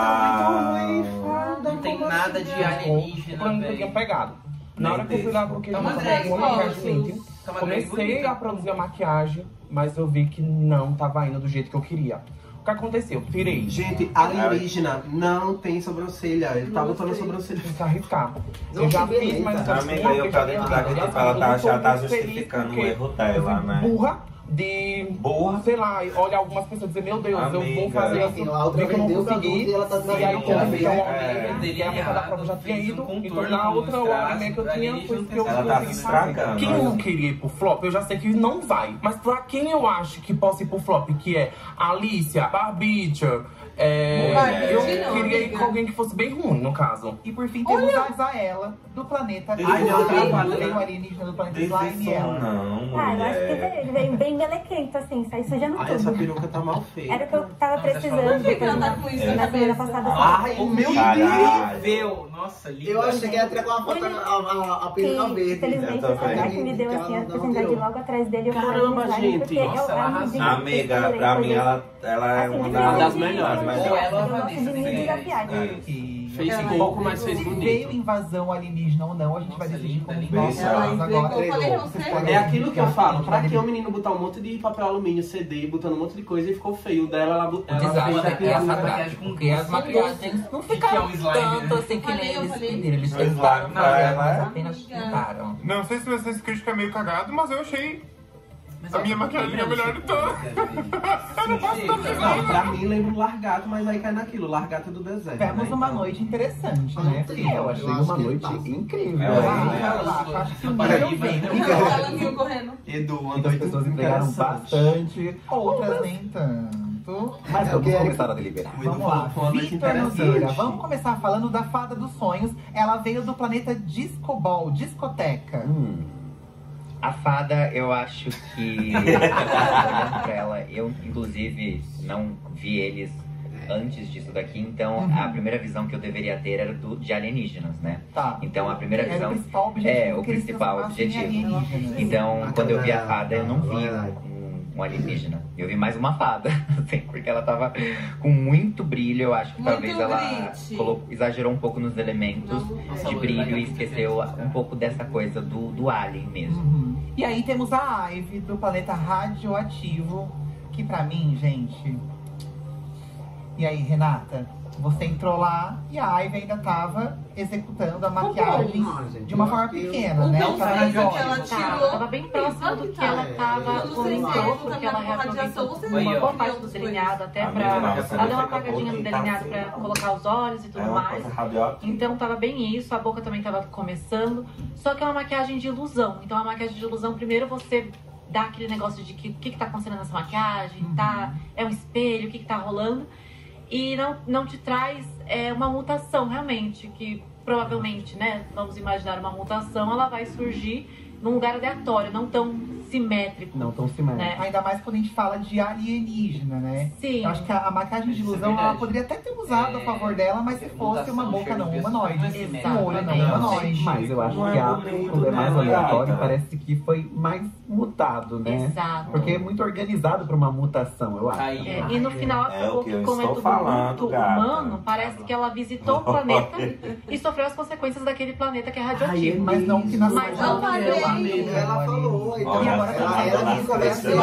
Uau. Não tem nada de o alienígena, planeta tinha velho. pegado. Na hora que eu fui lá, coloquei Tá uma uma drag, maquiagem. Tá uma drag Comecei bonita. a produzir a maquiagem, mas eu vi que não tava indo do jeito que eu queria. O que aconteceu? Tirei. Gente, alienígena não tem sobrancelha. Ele tá botando a sobrancelha. Tem que arriscar. Não, Eu já que fiz, mas eu Amiga, eu pra dentro daqui, tipo, ela tá, já tá justificando o erro dela, né? burra de, Burra? sei lá, olha algumas pessoas dizer, meu Deus, eu vou Amiga. fazer Assim, isso, a outra vi que eu não vendeu o consegui, produto e ela tá e aí eu dizendo consegui que uma é, amiga, e a metade da prova já tinha ido, então na outra hora que eu tinha, foi que eu Ela tá se consegui fazer. estragando. Quem não queria ir pro flop, eu já sei que não vai, mas pra quem eu acho que possa ir pro flop, que é Alicia, Barbicha, é, Mulher. eu Não, queria ir amiga. com alguém que fosse bem ruim, no caso. E por fim temos a Zaela, do planeta Ai, não, trabalha. Tem o alienígena do planeta Tem Slime e som ela. não, Ah, eu acho que mulher. veio, veio bem melequento, assim, sai sujando Ai, essa tudo. peruca tá mal feita. Era o que eu tava Não, tá precisando falando. depois Ela tá na com isso na na semana cabeça. passada. Ai, o meu Caralho. Meu, nossa, linda. Eu achei que ia tirar com a foto a, a, a peruca Que, verde. infelizmente, Eu o também. Sadak me deu Que assim, ela a não oportunidade deu. logo atrás dele. Eu Caramba, falei, gente. Porque Nossa, eu, ela eu arrasou. me Amiga, pra mim ela, ela é Assim, uma de das, das verdade, melhores. eu Ou gosto ela, de Vanessa, me sim. desafiar. E Fez Ela- pouco, mas fez se bonito. veio invasão alienígena ou não, a gente vai Nossa, decidir linda, com os linda. nossos Ela dados implicou, agora. eu falei pra Vocês você. podem É aquilo que eu identificar, falo. a gente Pra vai que o menino botar um monte de papel alumínio, C D, botando um monte de coisa e ficou feio? O dela, ela, ela Exato, fez é daquilo. essa maquiagem maquiagem, com porque as maquiagens não que é ficaram um slime, tanto né? assim que nem Falei, eu eles falei. pediram. Eles O tentaram slime pra fazer, ela mas é- apenas tentaram. Não sei se vocês criticam meio cagado, mas eu achei Mas a ó, minha maquiagem é a melhor de todas. Não, pra mim lembra um largato, mas aí cai naquilo, largato do deserto. Tivemos né? uma Então, noite interessante, né? Eu achei acho uma que noite passa. incrível. É, Ah, é. relaxa, acho que o Paraíba. nível vem. Ela viu correndo. Edu, uma Então as noite pessoas entregaram interessante. bastante. Outras nem tanto. Mas É o vamos que é- começar a deliberar. O Edu Vamos falou lá, que foi uma noite Vitor interessante. Nogueira. Vamos começar falando da Fada dos Sonhos. Ela veio do planeta Discoball, discoteca. Hum. A fada, eu acho que. Olhando pra ela, eu inclusive não vi eles antes disso daqui, então Uhum. a primeira visão que eu deveria ter era do, de alienígenas, né? Tá. Então a primeira Era o visão. principal objetivo É, o que eles principal transformassem em objetivo. alienígenas. Então, Ah, quando eu vi a tá. fada, eu não vi Verdade. um, um alienígena. Eu vi mais uma fada, assim, porque ela tava com muito brilho. Eu acho que Muito talvez ela glitch. colocou, exagerou um pouco nos elementos Nossa, de Lu, brilho vai e esqueceu um pouco dessa coisa do, do alien mesmo. Uhum. E aí temos a Ivy do planeta radioativo, que pra mim, gente. E aí, Renata? Você entrou lá e a Ivy ainda tava executando a maquiagem Ah, gente, de uma eu forma acho que eu- pequena, O né? não Tava fez nas o que ela olhos. tirou. Tá, tava bem próximo do que ela tava Eu não sei se comentou, é porque ela radiação, reaproveitou você uma não boa viu parte do delineado até Amiga, pra... nossa, Ela deu uma fica apagadinha no bonita, delineado assim. pra colocar os olhos e tudo É uma mais. coisa rabiosa. Então tava bem isso, a boca também tava começando. Só que é uma maquiagem de ilusão. Então a maquiagem de ilusão, primeiro você dá aquele negócio de que o que, que tá acontecendo nessa maquiagem, tá? É um espelho, o que, que tá rolando. E não, não te traz é, uma mutação realmente, que provavelmente, né, vamos imaginar uma mutação, ela vai surgir num lugar aleatório, não tão simétrico. Não tão simétrico. Ainda mais quando a gente fala de alienígena, né? Sim. Eu acho que a, a maquiagem de Isso é ilusão, ela verdade. poderia até ter usado a favor dela, mas se fosse uma boca não humanoide. Exatamente. Um olho não Exatamente. humanoide. Mas eu acho Não é que a, bonito, quando é mais né? aleatório, Ah, parece que foi mais mutado, né? Exato. Porque é muito organizado pra uma mutação, eu acho. Aí, É, e no final É acabou o que que, eu como é estou tudo falando, muito gata. humano, parece que ela visitou o planeta e sofreu as consequências daquele planeta que é radioativo. Mas não que na Mas sua não vida, valeu. eu ela falou. Então, Olha, ela, ela, ela quis conversar.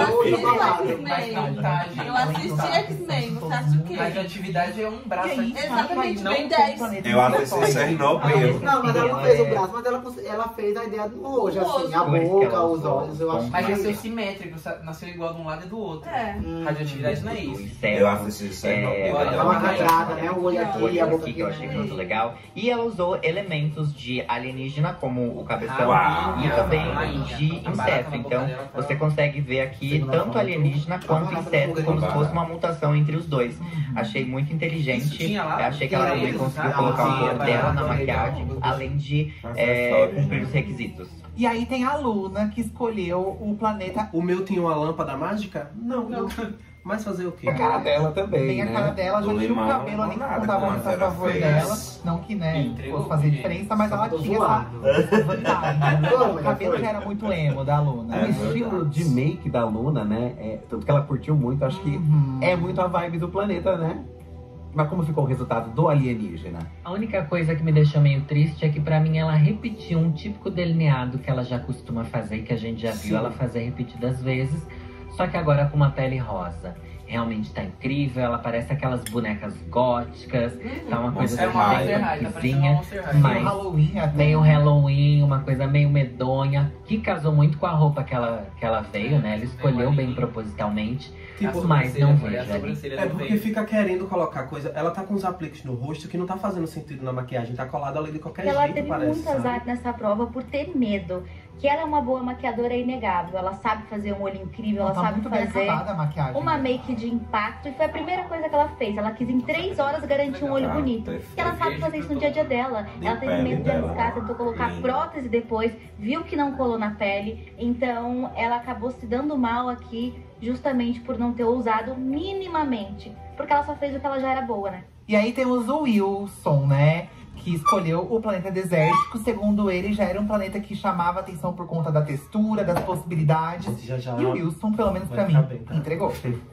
Eu assisti X-Men, você acha o quê? Radioatividade é um braço aqui. Exatamente, Não bem dez. Eu assisti Chernobyl. Não, mas ela não fez o braço, mas ela, ela fez a ideia do rosto, assim, a boca, os olhos, eu acho Mas que... nasceu simétrico, nasceu igual de um lado e do outro. É. Radioatividade não é isso. Eu assisti Chernobyl. Dá uma quadrada, né? O olho aqui e a boca aqui, aqui. que eu achei muito legal. E ela usou elementos de alienígena, como o cabeção, Uau. e também de inseto. Então, você consegue ver aqui tanto alienígena quanto inseto, como se fosse uma mutação entre os dois. Achei muito inteligente. Eu achei que ela também conseguiu colocar o corpo dela na maquiagem, além de é, cumprir os requisitos. E aí tem a Luna, que escolheu o planeta... O meu tinha uma lâmpada mágica? Não. não. Mas fazer o quê? A cara dela também, Tem a né? cara dela, já tinha um cabelo ali que contava muito a favor dela. Não que, né, fosse fazer diferença, mas ela tinha essa vantagem. O cabelo já era muito emo da Luna. O estilo de make da Luna, né? É, tanto que ela curtiu muito, acho que é muito a vibe do planeta, né? Mas como ficou o resultado do alienígena? A única coisa que me deixou meio triste é que pra mim ela repetiu um típico delineado que ela já costuma fazer, que a gente já viu ela fazer repetidas vezes, só que agora com uma pele rosa. Realmente tá incrível, ela parece aquelas bonecas góticas, tá uma coisa assim, bem coisinha, mas meio Halloween, uma coisa meio medonha, que casou muito com a roupa que ela, que ela veio, né? Ela escolheu bem propositalmente, Tipo, mas não vejo ali. É porque fica querendo colocar coisa. Ela tá com uns apliques no rosto que não tá fazendo sentido na maquiagem, tá colado ali de qualquer ela jeito, teve parece. muito azar nessa prova por ter medo. Que ela é uma boa maquiadora, é inegável. Ela sabe fazer um olho incrível, ela Tá sabe muito bem fazer acabada a maquiagem. uma make de impacto. E foi a primeira coisa que ela fez. Ela quis em três horas garantir um olho bonito. E ela sabe fazer isso no dia a dia dela. Ela teve medo de arriscar, tentou colocar prótese depois, viu que não colou na pele. Então ela acabou se dando mal aqui, justamente por não ter ousado minimamente. Porque ela só fez o que ela já era boa, né? E aí temos o Wilson, né? Que escolheu o planeta desértico. Segundo ele, já era um planeta que chamava atenção por conta da textura, das possibilidades. Já, já e o Wilson, pelo menos pra mim, bem, tá? entregou.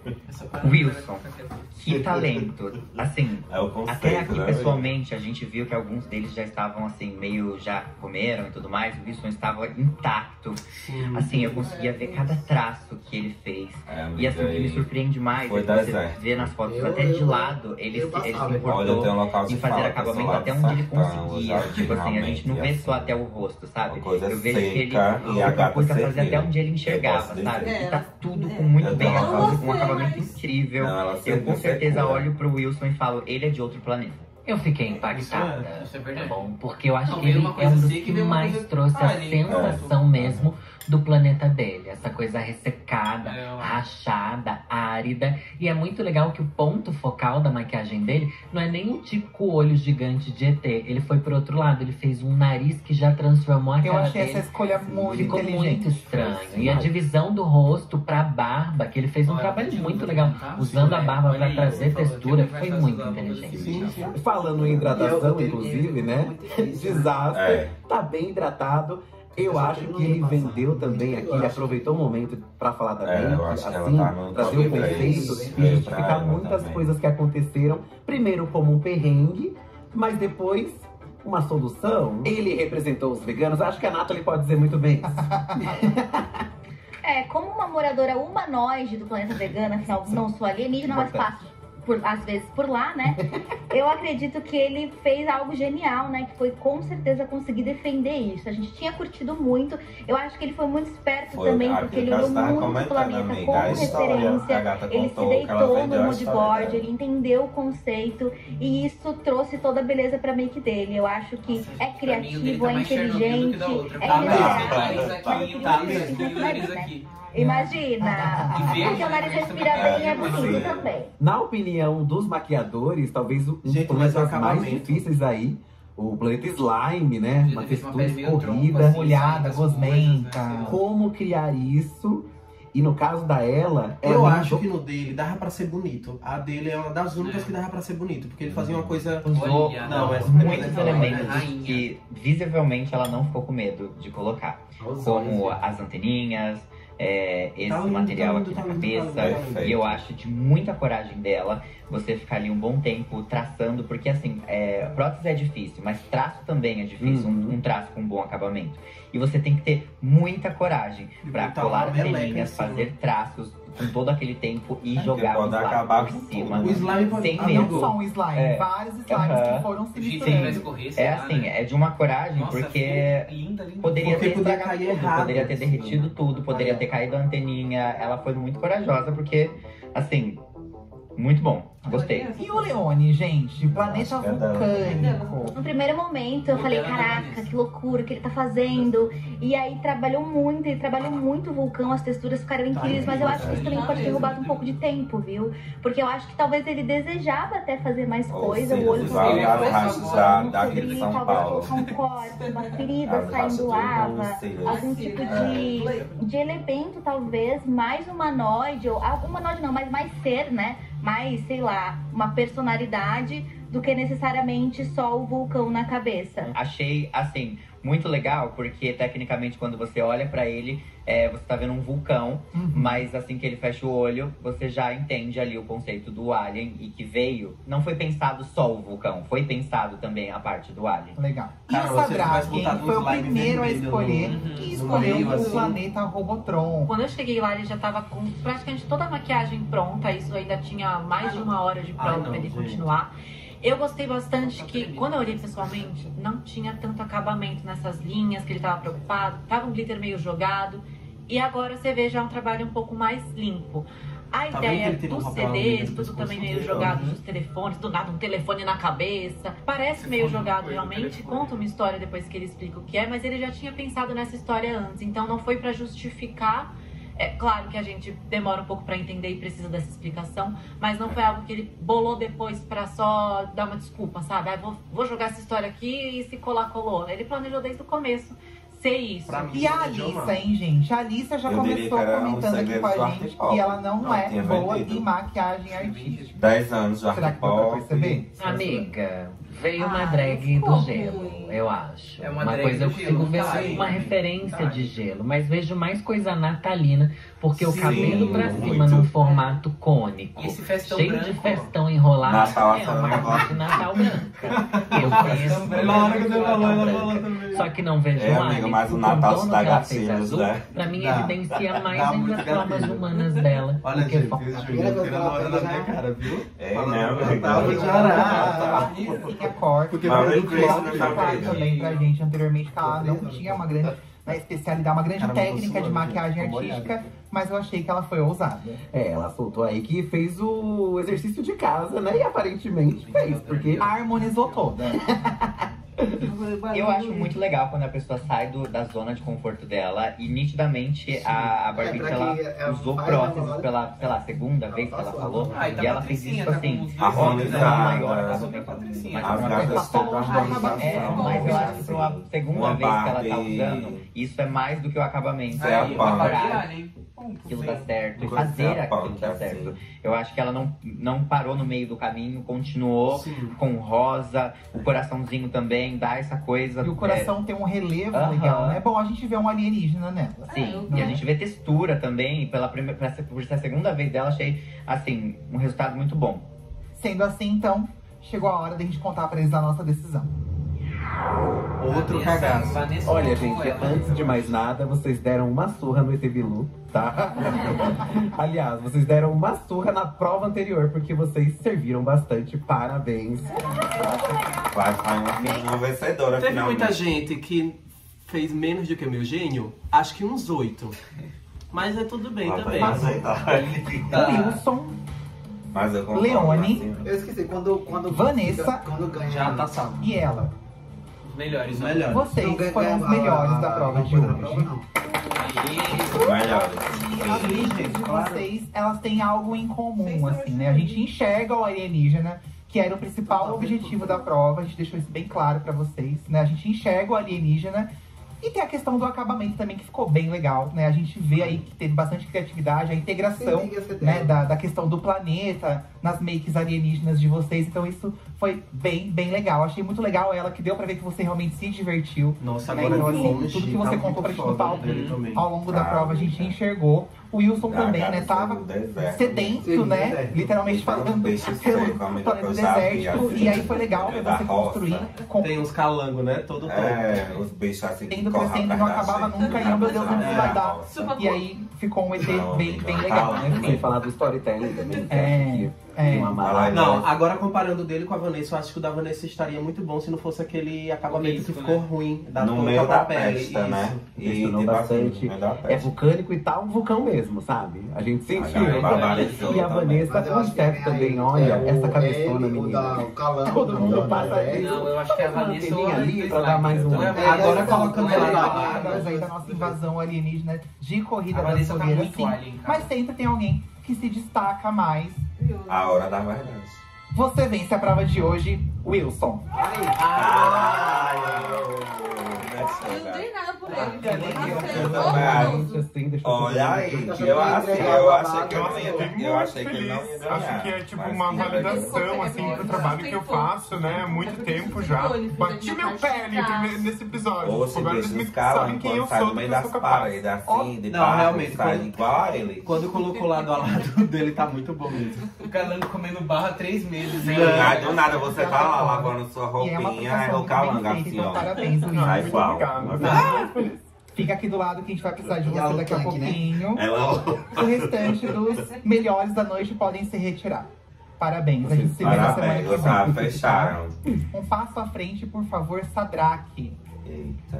Wilson, que talento. Assim, é o conceito, até aqui né, pessoalmente a gente viu que alguns deles já estavam assim, meio já comeram e tudo mais. O Wilson estava intacto. Sim. Assim, eu conseguia ver cada traço que ele fez. É, e assim, o que me surpreende mais é que você vê nas fotos eu, até de lado, ele, ele se importou Olha, em fazer acabamento até onde ele conseguia. Tipo assim, a gente não vê só até o rosto, sabe? Eu vejo que ele propôs a fazer até onde ele enxergava, sabe? E tá tudo com muito bem, com um acabamento incrível. Não, eu com certeza olho pro Wilson e falo, ele é de outro planeta. Eu fiquei impactada, isso é, isso é verdade. Bom, porque eu acho não, que ele é um dos que, que que mais coisa... trouxe ah, a sensação é. mesmo do planeta dele. Essa coisa ressecada, é, rachada, árida. E é muito legal que o ponto focal da maquiagem dele não é nem o típico olho gigante de E T. Ele foi pro outro lado, ele fez um nariz que já transformou a cara dele. Eu achei essa escolha muito Ficou inteligente. muito estranho. E a divisão do rosto pra barba, que ele fez um Olha, trabalho muito legal. Usando a barba pra trazer textura, foi muito inteligente. Sim, sim. Falando em hidratação, inclusive, né? Desastre. É. Tá bem hidratado. Eu acho que ele vendeu também aqui, ele aproveitou o momento pra falar da é, make, assim, tá trazer o conceito e justificar muitas também. coisas que aconteceram. Primeiro como um perrengue, mas depois uma solução. Ele representou os veganos, acho que a Nathalie pode dizer muito bem isso. É, como uma moradora humanoide do planeta vegano, afinal não sou alienígena, mas passo por, às vezes por lá, né? Eu acredito que ele fez algo genial, né? Que foi com certeza conseguir defender isso. A gente tinha curtido muito. Eu acho que ele foi muito esperto foi, também, porque ele olhou muito o planeta amiga, como referência. Ele se deitou no moodboard, ele entendeu o conceito e isso trouxe toda a beleza pra make dele. Eu acho que Nossa, é criativo, é inteligente, é aqui. Imagina! Porque o nariz respira bem e é bonito também. Na opinião dos maquiadores, talvez um dos planetas mais difíceis aí, o planeta Slime, né? Uma textura escorrida, molhada, gosmenta. Como criar isso? E no caso da ela... ela eu acho que no dele dava pra ser bonito. A dele é uma das únicas que dava pra ser bonito. Porque ele fazia uma coisa... Usou não, é muitos elementos que visivelmente ela não ficou com medo de colocar. Como as anteninhas, é, esse Tá lindo, material tá aqui lindo, na tá lindo, cabeça. tá lindo. E eu acho de muita coragem dela você ficar ali um bom tempo traçando, porque assim, é, prótese é difícil, mas traço também é difícil, Uhum. um, um traço com um bom acabamento. E você tem que ter muita coragem pra botar colar uma as meleca linhas, em cima. fazer traços com todo aquele tempo e É, jogar pode o slime acabar por com cima. tudo. O slime pode- sem Ah, medo. Não só um slime, É. vários slimes Aham. que foram se Sim, misturando. é assim, é de uma coragem, Nossa, porque linda, linda. poderia Porque ter podia estragado cair tudo, errado, poderia ter assim. derretido tudo, poderia ter caído a anteninha. Ela foi muito corajosa, porque, assim, muito bom. Gostei. E o Leone, gente? Planeta vulcânico. No primeiro momento eu falei, caraca, que loucura que ele tá fazendo. E aí trabalhou muito, ele trabalhou muito o vulcão, as texturas ficaram incríveis, mas eu acho que isso também pode ter roubado um pouco de tempo, viu? Porque eu acho que talvez ele desejava até fazer mais coisa, o olho vai talvez olhar rastros da- daquele cobrir, São talvez Paulo. colocar um corte, uma ferida As saindo rastros lava, de luz, algum tipo de, de elemento talvez mais humanoide, ou ah, humanoide não, mas mais ser, né? Mais, sei lá, uma personalidade do que necessariamente só o vulcão na cabeça. Achei, assim, muito legal, porque tecnicamente quando você olha pra ele, é, você tá vendo um vulcão, mas assim que ele fecha o olho, você já entende ali o conceito do alien e que veio. Não foi pensado só o vulcão, foi pensado também a parte do alien. Legal. E Cara, o você Sadraque, tivesse botado foi um o slime primeiro a vermelho escolher no- e no escolheu meio, o assim. planeta Robotron. Quando eu cheguei lá, ele já tava com praticamente toda a maquiagem pronta. Isso ainda tinha mais de uma hora de prova Ai, não, pra ele gente. continuar. Eu gostei bastante que, quando eu olhei pessoalmente, não tinha tanto acabamento nessas linhas, que ele tava preocupado. Tava um glitter meio jogado. E agora você vê já um trabalho um pouco mais limpo. A Tá vendo que ideia ele teve um dos papel C Ds, ali no tudo pescoço também meio dele, jogado ó. dos telefones, do nada um telefone na cabeça. Parece meio jogado realmente, conta uma história depois que ele explica o que é, mas ele já tinha pensado nessa história antes, então não foi pra justificar. É claro que a gente demora um pouco pra entender e precisa dessa explicação, mas não foi algo que ele bolou depois pra só dar uma desculpa, sabe? Ah, vou, vou jogar essa história aqui e se colar, colou. Ele planejou desde o começo ser isso. E a Alissa, hein, gente? A Alissa já Eu diria começou que era um comentando aqui segredo com a do gente Artpop. que ela não, Não, é tinha boa vendido. em maquiagem artística. dez anos de Será que deu pra Artpop. perceber? Amiga, veio uma Ah, drag ficou do gelo, eu acho. É uma uma drag coisa eu do consigo gelo, ver tá aí. uma referência de gelo, mas vejo mais coisa natalina, porque o Sim, cabelo pra muito. cima num formato cônico, E esse festão cheio branco, de festão enrolado, Natal, é essa uma Natal. árvore de Natal branca. Eu conheço Na hora que você Natal falou, ela branca. falou também. Só que não vejo É, um amiga, alien, mas o o Natal se contorno dá que ela fez gatilhos, azul, né? pra mim Dá. evidencia mais Dá ainda muito as formas gatilho. humanas dela. Olha, do que gente, fo- esse Juliano tirando a hora da minha cara, viu? É, Falando né, do amiga? Natal, de chorar. Tinha corte, Porque mas Merry o Christmas, Cláudio meu falou amigo. também pra gente anteriormente que ela não tinha uma grande uma especialidade, uma grande Cara, mas eu técnica sou de uma, maquiagem gente, uma artística, mas eu achei que ela foi ousada. É, ela soltou aí que fez o exercício de casa, né? E aparentemente fez, porque harmonizou toda. Eu acho muito legal quando a pessoa sai do- da zona de conforto dela e nitidamente a, a Barbie, É, pra ela que ela usou faz próteses uma hora- pela, sei lá, segunda vez que ela falou. Ah, e tá e ela fez patricinha, isso tá assim, com os óbvio, harmonizada. não é maior, As tá bem patricinha. As gatas todas harmonizadas. É, mas eu acho que pra uma segunda Uma vez que ela tá Barbie. usando, isso é mais do que o acabamento. Isso é a Aí, Barbie. coragem, aquilo dá certo, e Coisa fazer a aquilo punk, dar assim. certo. Eu acho que ela não, não parou no meio do caminho, continuou com rosa, o coraçãozinho também, dá essa coisa. E o coração tem um relevo Aham. legal, né? Bom, a gente vê um alienígena nela. Sim, e a gente vê textura também, e pela primeira, pra ser- por ser a segunda vez dela, achei, assim, um resultado muito bom. Sendo assim, então, chegou a hora da gente contar pra eles a nossa decisão. Outro cagaço. Olha, gente, antes de mais nada, vocês deram uma surra no E T Bilu, tá? Aliás, vocês deram uma surra na prova anterior, porque vocês serviram bastante. Parabéns. Vai sair uma, uma vencedora, Teve finalmente. muita gente que fez menos do que o meu gênio, acho que uns oito. Mas é tudo bem Lá também. vai aceitar. Wilson, Mas eu concordo, Leone, assim. Eu esqueci, quando, quando Vanessa quando ganha, Já tá salvo. e ela. Os melhores, né? Melhores. Vocês Não ganha- foram os ganha- melhores a- da prova a- de a- a- hoje. prova, não. Melhores. As linhas de vocês, elas têm algo em comum, assim, né? A gente enxerga o alienígena, que era o principal objetivo da prova. A gente deixou isso bem claro pra vocês, né? A gente enxerga o alienígena E tem a questão do acabamento também, que ficou bem legal, né? A gente vê aí que teve bastante criatividade, a integração, né, da, da questão do planeta nas makes alienígenas de vocês. Então isso foi bem, bem legal. Achei muito legal ela, que deu pra ver que você realmente se divertiu. Nossa, né? agora Então, assim, assim, tudo que você tá contou pra gente muito no palco, foda ao longo da Tá. prova, a gente enxergou. O Wilson Tá, também, cara, né, tava do deserto. sedento, Sim, né? deserto. Literalmente Então, falando deixa isso pelo aí, como planeta eu já vi, desértico. assim, E aí foi legal ver da você roça. construir. Com... Tem uns calangos, né? Todo É, os bichos assim que Indo correm crescendo, atrás não da acabava gente. nunca, e oh, meu Deus, onde É, vai dar? roça. E aí ficou um E T Não, bem, bem não, legal, calma. né? Sem falar do storytelling também. É, é. Uma maravilha. Não, agora comparando dele com a Vanessa, eu acho que o da Vanessa estaria muito bom se não fosse aquele acabamento que ficou ruim. Da No touca meio pra da pele, pesta, isso. né? E Impressionou tipo assim, bastante. no meio da É pesta. vulcânico e tá um vulcão mesmo, sabe? A gente sentiu. galera barbarizou E a também. Vanessa Mas eu com acho que certo tem aí, também, olha, é, essa o cabeçona, L, o menina. da- o calão, Todo mundo da- passa da- isso. Não, eu acho que é a Vanessa ou a ali pra Vanessa. dar mais um. É, Agora é, colocando é, ela é, na é, barra. Aí da nossa invasão alienígena de corrida A da Vanessa tá fogueira, muito sim. alien, cara. Mas sempre tem alguém que se destaca mais. A hora da verdade. Você vence a prova de hoje, Wilson. Ai, Eu não dei nada por ele. eu Olha aí, eu, assim, eu achei que eu não ia, eu achei que ele não ia ganhar. Acho que é tipo mas uma que validação, assim, pro trabalho que eu faço, né? Há muito tempo já. Bati meu pé ali primeiro- nesse episódio. Ou se Agora deixa eles me os caras sabem quem eu quando sai sou, no do meio que eu das sou capaz. paredes, assim, de Não, barro, realmente, sai quando- igual a ele. Quando colocou lado a lado dele, tá muito bom mesmo. O calango comendo barra há três meses. Sim, aí do nada você tá lá lavando sua E é uma roupinha, aí aplicação o calanga muito bem assim, feita, então ó. parabéns, Wilson. Sai Muito igual. obrigado. Fica aqui do lado que a gente vai precisar de E a você daqui a tanque, né? pouquinho. Ela... O restante dos melhores da noite podem se retirar. Parabéns, a gente se vê na semana Parabéns, que vocês vem. fecharam. Um passo à frente, por favor, Sadraque. Eita.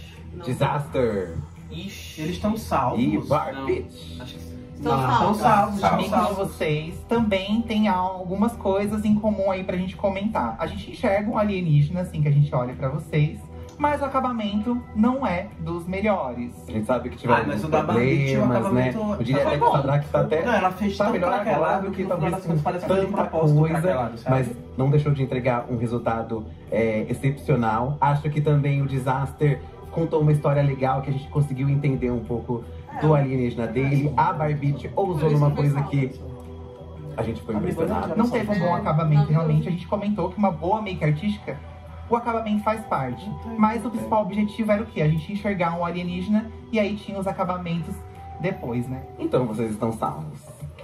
Disaster. Ixi. Eles estão salvos. E Não, Barbie. acho que Estão Estão salvos. salvos, Os estão amigos de salvos. vocês também têm algumas coisas em comum aí pra gente comentar. A gente enxerga um alienígena, assim, que a gente olha pra vocês. Mas o acabamento não é dos melhores. A gente sabe que tiveram Ah, mas alguns o da Barbie tinha um problemas, né? acabamento- Eu diria Foi até que o bom. Sadraque tá até... Não, ela fez tá tão melhor craquelado acabado que que no talvez final das com contas parece que foi de tanta propósito coisa, craquelado, sabe? mas não deixou de entregar um resultado é, excepcional. Acho que também o Disaster contou uma história legal, que a gente conseguiu entender um pouco do alienígena dele. A Barbie ousou numa coisa que a gente foi impressionado. Não teve um bom acabamento, realmente. A gente comentou que uma boa make artística, o acabamento faz parte. Mas o principal objetivo era o quê? A gente enxergar um alienígena e aí tinha os acabamentos depois, né? Então vocês estão salvos.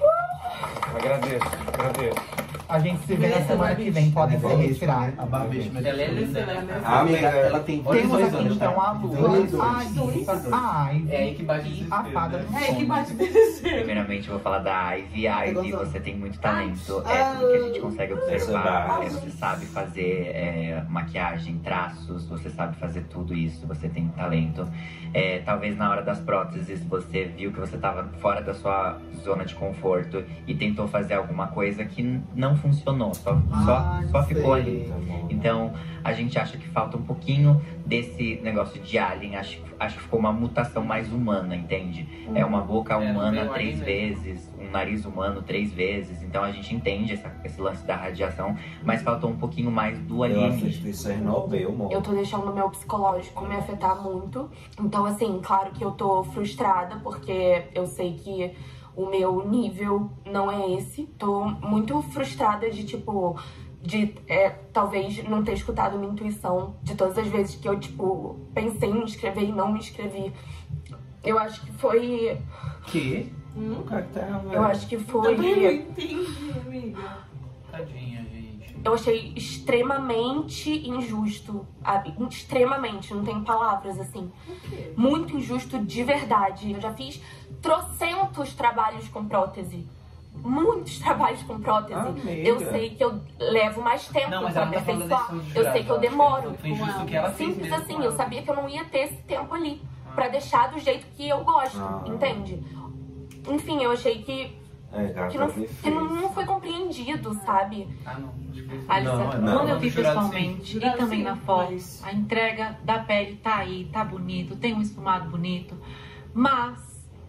Agradeço, agradeço. A gente se vê na semana que vem, podem se retirar. A Barbie, mas ela é linda, né? A amiga, ela tem Temos dois aqui anos, então tá? a Lua, Dois, a dois. Issa, a Ivy É aí que bate o e a desespero, fada né? do É que sono. bate desespero. Primeiramente, eu vou falar da Ivy. A Ivy, você tem muito talento. Ah, É tudo que a gente consegue Isso é observar. base. É, você sabe fazer é, maquiagem, traços, você sabe fazer tudo isso. Você tem talento. É, talvez na hora das próteses você viu que você estava fora da sua zona de conforto e tentou fazer alguma coisa que n- não funcionou. Só, só, só ficou ali. Então, a gente acha que falta um pouquinho desse negócio de alien. Acho, acho que ficou uma mutação mais humana, entende? É uma boca É, não humana veio três ainda. vezes, um nariz humano três vezes. Então a gente entende essa- esse lance da radiação, mas faltou um pouquinho mais do Eu alienígena. assisti Chernobyl, amor. Eu tô deixando o meu psicológico me afetar muito. Então, assim, claro que eu tô frustrada, porque eu sei que o meu nível não é esse. Tô muito frustrada de, tipo, de é, talvez não ter escutado minha intuição. De todas as vezes que eu, tipo, pensei em me inscrever e não me inscrevi. Eu acho que foi... Que? Hum? O cara tá, velho. Eu acho que Eu também não foi... entendi, amiga. Tadinha, gente. Eu achei extremamente injusto. ah, Extremamente, não tenho palavras, assim. Muito injusto de verdade. Eu já fiz trocentos trabalhos com prótese. Muitos trabalhos com prótese. Amiga. Eu sei que eu levo mais tempo Não, mas pra ela tá falando aperfeiçoar. da lição de Eu jurado, sei que eu eu acho que demoro. foi injusto com ela. que ela fez Simples mesmo assim, com eu ela. sabia que eu não ia ter esse tempo ali pra deixar do jeito que eu gosto, Ah. entende? Enfim, eu achei que, É, cara, que, não, tá que difícil. não, não foi compreendido, sabe? Ah, não. Acho que Alissa, Não, não. quando eu vi Jurado, sim. pessoalmente Jurado, e também sim, na foto, mas- a entrega da pele tá aí, tá bonito, tem um esfumado bonito, mas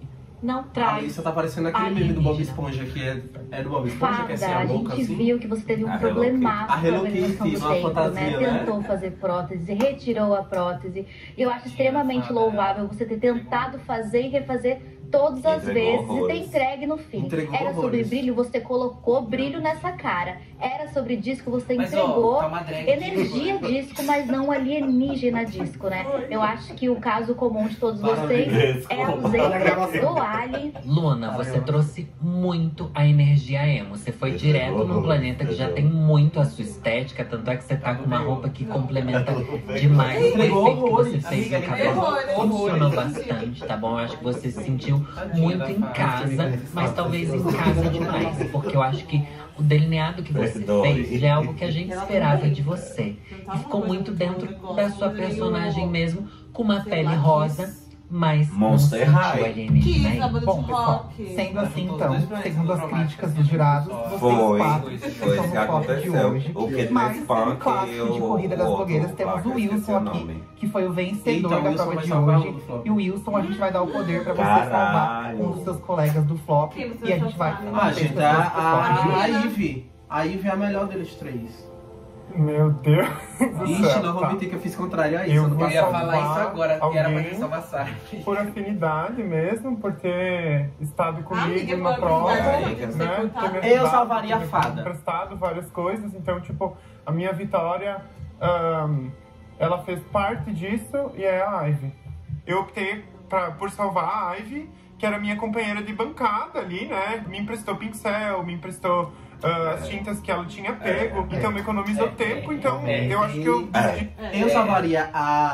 não A traz. Alissa tá parecendo aquele meme do Bob Esponja, que é, é do Bob Esponja, Fada, que é assim, a a boca gente assim. viu que você teve um A Hello problemaço Kitty. A Hello com a alimentação Kitty, do uma peito, fantasia, né? né? Tentou fazer prótese, retirou a prótese. E eu acho extremamente louvável você ter tentado fazer e refazer todas as Entregou vezes horrores. e ter entregue no fim. Entregou Era sobre horrores. brilho, você colocou brilho nessa cara. Era sobre disco, você Mas, ó, entregou tá uma drag energia disco, mas não alienígena disco, né? Eu acho que o caso comum de todos vocês é a ausência do alien. Luna, você trouxe muito a energia emo. Você foi direto num planeta que já tem muito a sua estética, tanto é que você tá com uma roupa que complementa demais o efeito que você fez no cabelo. Funcionou bastante, tá bom? Eu acho que você se sentiu muito em casa, mas talvez em casa demais, porque eu acho que o delineado que você fez já é algo que a gente esperava de você. E ficou muito dentro da sua personagem mesmo, com uma pele rosa, mas Monster não High. sentiu alienígena aí. Bom, pessoal, sendo assim então, segundo as críticas dos jurados, vocês Foi, quatro foi estão isso que no flop de aconteceu. hoje. O Kid Mas Miss Punk no clássico de e o Corrida das outro Blogueiras lá, temos que o eu esqueci Wilson o aqui, nome. que foi o vencedor Eita, o da Wilson prova vai de salvar hoje. o flop. E o Wilson, a gente vai dar o poder pra você Caralho. salvar um dos seus colegas do flop. E a gente vai Ah, combater gente, as a, pessoas do flop. a, a Ivy. A Ivy é a melhor deles três. Meu Deus do Ixi, céu, não vou tá. mentir que eu fiz contrário a isso. Eu não vou posso falar. salvar isso agora, que era pra alguém quem salvar por afinidade mesmo, por ter estado comigo Amiga, na por prova, afinidade, né? você Ter contar. me Eu ajudado, salvaria a ter me fada. emprestado várias coisas, então, tipo, a minha vitória, ahn, ela fez parte disso e é a Ivy. Eu optei pra, por salvar a Ivy, que era minha companheira de bancada ali, né? Me emprestou pincel, me emprestou ah, as tintas que ela tinha pego, então me economizou tempo, então eu acho que eu... Eu salvaria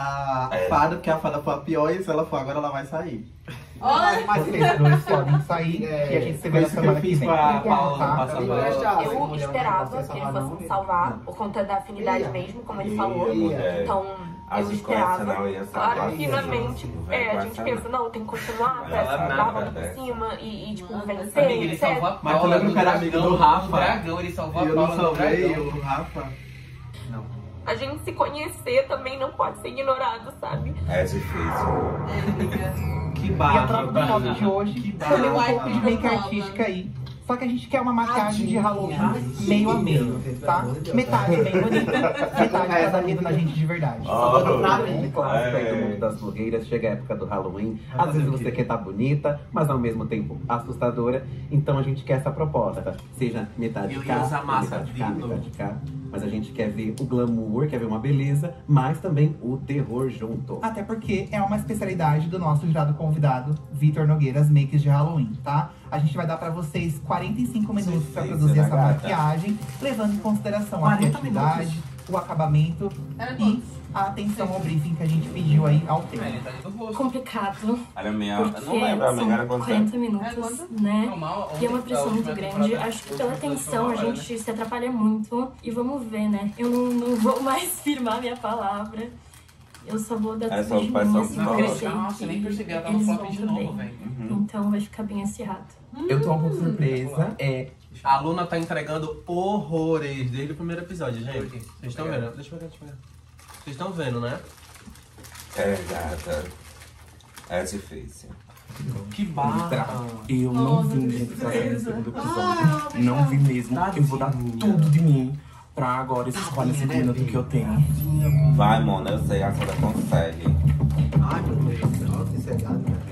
a fada, porque a fada foi a pior e se ela for agora ela vai sair. Mas, mas eles dois podem sair e a gente se vê na semana que vem. Tá? Eu esperava que ele fosse me salvar por conta da afinidade mesmo, como ele falou. Então, eu esperava. Claro, finalmente, é, a gente pensa, não, tem que continuar pra dar a volta por cima e, e tipo, vencer, Amiga, ele salvou a etcétera. Mas tu Paula lembra do que era amigo do Rafa? dragão, ele salvou E a eu não Paula do salvei dragão. o Rafa. A gente se conhecer também não pode ser ignorado, sabe? É difícil. Que E a barra. prova do flop de hoje foi um pouco de make artística aí. Só que a gente quer uma maquiagem de Halloween meio a meio, tá? Metade bem bonita, metade é da vida da gente de verdade. Oh, clássico aí do mundo das blogueiras, chega a época do Halloween. Às vezes você quer estar bonita, mas ao mesmo tempo assustadora. Então a gente quer essa proposta. Seja metade Eu de ia cá, usar máscara metade de cá, de novo. metade de cá. Mas a gente quer ver o glamour, quer ver uma beleza, mas também o terror junto. Até porque é uma especialidade do nosso jurado convidado, Vitor Nogueira, as makes de Halloween, tá? A gente vai dar pra vocês quarenta e cinco minutos pra produzir essa maquiagem, levando em consideração a criatividade, o acabamento e a atenção ao briefing que a gente pediu aí ao tempo. Complicado. Olha, minha. Eu Porque não lembro, amiga, era são quanto quarenta tempo? minutos, né? E é uma pressão muito grande. Acho que pela tensão a gente se atrapalha muito. E vamos ver, né? Eu não, não vou mais firmar minha palavra. Eu só vou dar É tudo só de faz mim, só assim, um porque eu flop. sei Nossa, nem que percebi, ela tá no eles flop vão de novo, também. velho. Então vai ficar bem acirrado. Eu tô um pouco surpresa. É, A Luna tá entregando horrores desde o primeiro episódio, gente. Vocês estão vendo? Deixa eu ver, deixa eu ver. Vocês estão vendo, né? É, gata. É difícil. Que barra. Eu não vim, gente, pra sair do segundo episódio. Não vi mesmo. Eu vou dar tudo de mim pra agora esses quarenta minutos que eu tenho. Vai, Mona, eu sei, a Sandra consegue. Ai, meu Deus, nossa, isso é gado, né?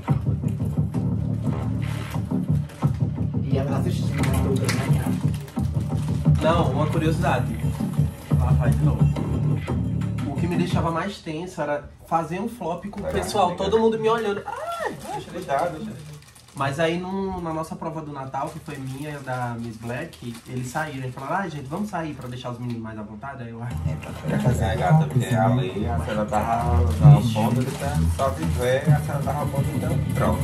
E ela assistindo tudo, né? Não, uma curiosidade. Lá vai de novo. O que me deixava mais tenso era fazer um flop com o pessoal, todo mundo me olhando. Ai, deixa, deixa, deixa. Mas aí no, na nossa prova do Natal, que foi minha e da Miss Black, eles saíram e falaram, ah, gente, vamos sair pra deixar os meninos mais à vontade. Aí eu, ah, É, gata, porque ali a Sandra tava na ponta de ter só viver, a Sandra tava na ponta de ter um troço.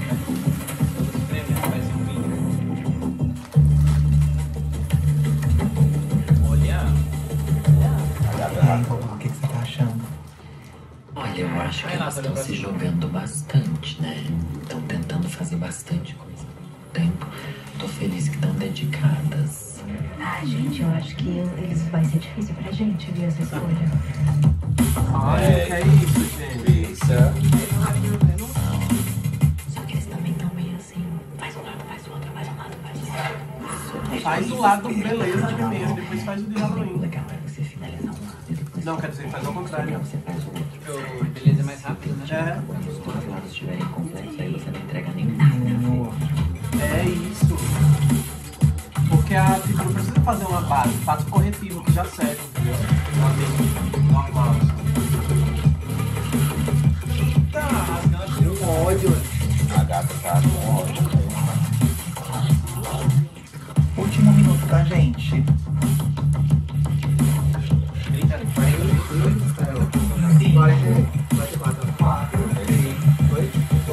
O que, que você tá achando? Olha, eu acho que elas estão se jogando bastante, né? Estão tentando fazer bastante coisa ao tempo. Tô feliz que estão dedicadas. Ai, gente, eu acho que eles vai ser difícil pra gente ver essa escolha. ai, que é isso, gente? Isso. Só que eles também estão meio assim. Faz o lado beleza primeiro, depois faz o de Halloween. Não, quer dizer, faz ao contrário. Porque beleza é mais rápido, né? É. Quando os quatro lados estiverem completos, aí você não entrega nem nada. É isso. Porque a tipo, não precisa fazer uma base, faz o corretivo que já serve, entendeu? Uma vez normal. Tá, rasgando um ódio. A gata tá com ódio. Último minuto, tá, gente? quarenta e quatro. quatro, três, dois,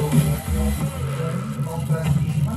um. Vamos pra cima.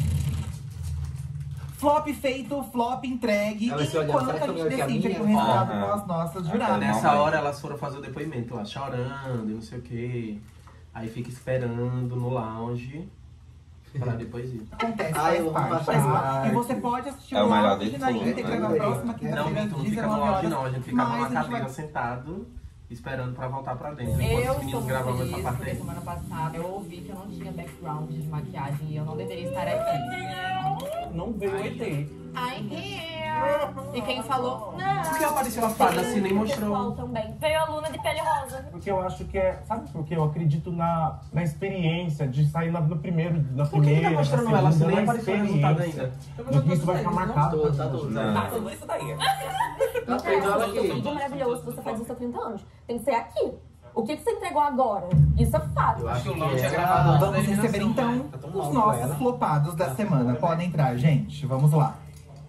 Flop feito, flop entregue. Ela se olhando, Enquanto será que a eu gente ganhei decide aqui a o minha? resultado Ah, com as nossas ah. juradas. Nessa hora elas foram fazer o depoimento lá, chorando e não sei o que. Aí fica esperando no lounge pra depois ir. Acontece, Ah, faz eu vou parte, passar faz mais. parte. E você pode assistir É o o melhor lounge de na tudo, íntegra né? na próxima Não, quinta-feira, Mito, às não fica no dezenove lounge horas. não, a gente fica Mas numa a gente cadeira vai- sentado, esperando pra voltar pra dentro. Enquanto Eu os meninos sou gravam muito essa feliz parte porque aí. semana passada eu ouvi que eu não tinha background de maquiagem e eu não deveria estar aqui. Não veio o E T. I'm here! E quem falou? Não. Por que apareceu a fada assim, nem mostrou? Também. Veio a Luna de pele rosa. Porque eu acho que é. Sabe por quê? Eu acredito na, na experiência de sair na, no primeiro, na Por que primeira. tá mostrando na ela se segunda, nem na apareceu o resultado ainda? No que isso vai ficar marcado. pra Tá todos. tudo. Não. Ah, tudo isso daí. Não fez ela é aqui. tudo maravilhoso se você faz isso há trinta anos. Tem que ser aqui. O que, que você entregou agora? Isso é fato. Eu acho que não tinha é- gravado antes da Vamos receber eliminação, então né? Tá tão os mal nossos ela. flopados da semana. Podem entrar, gente. Vamos lá.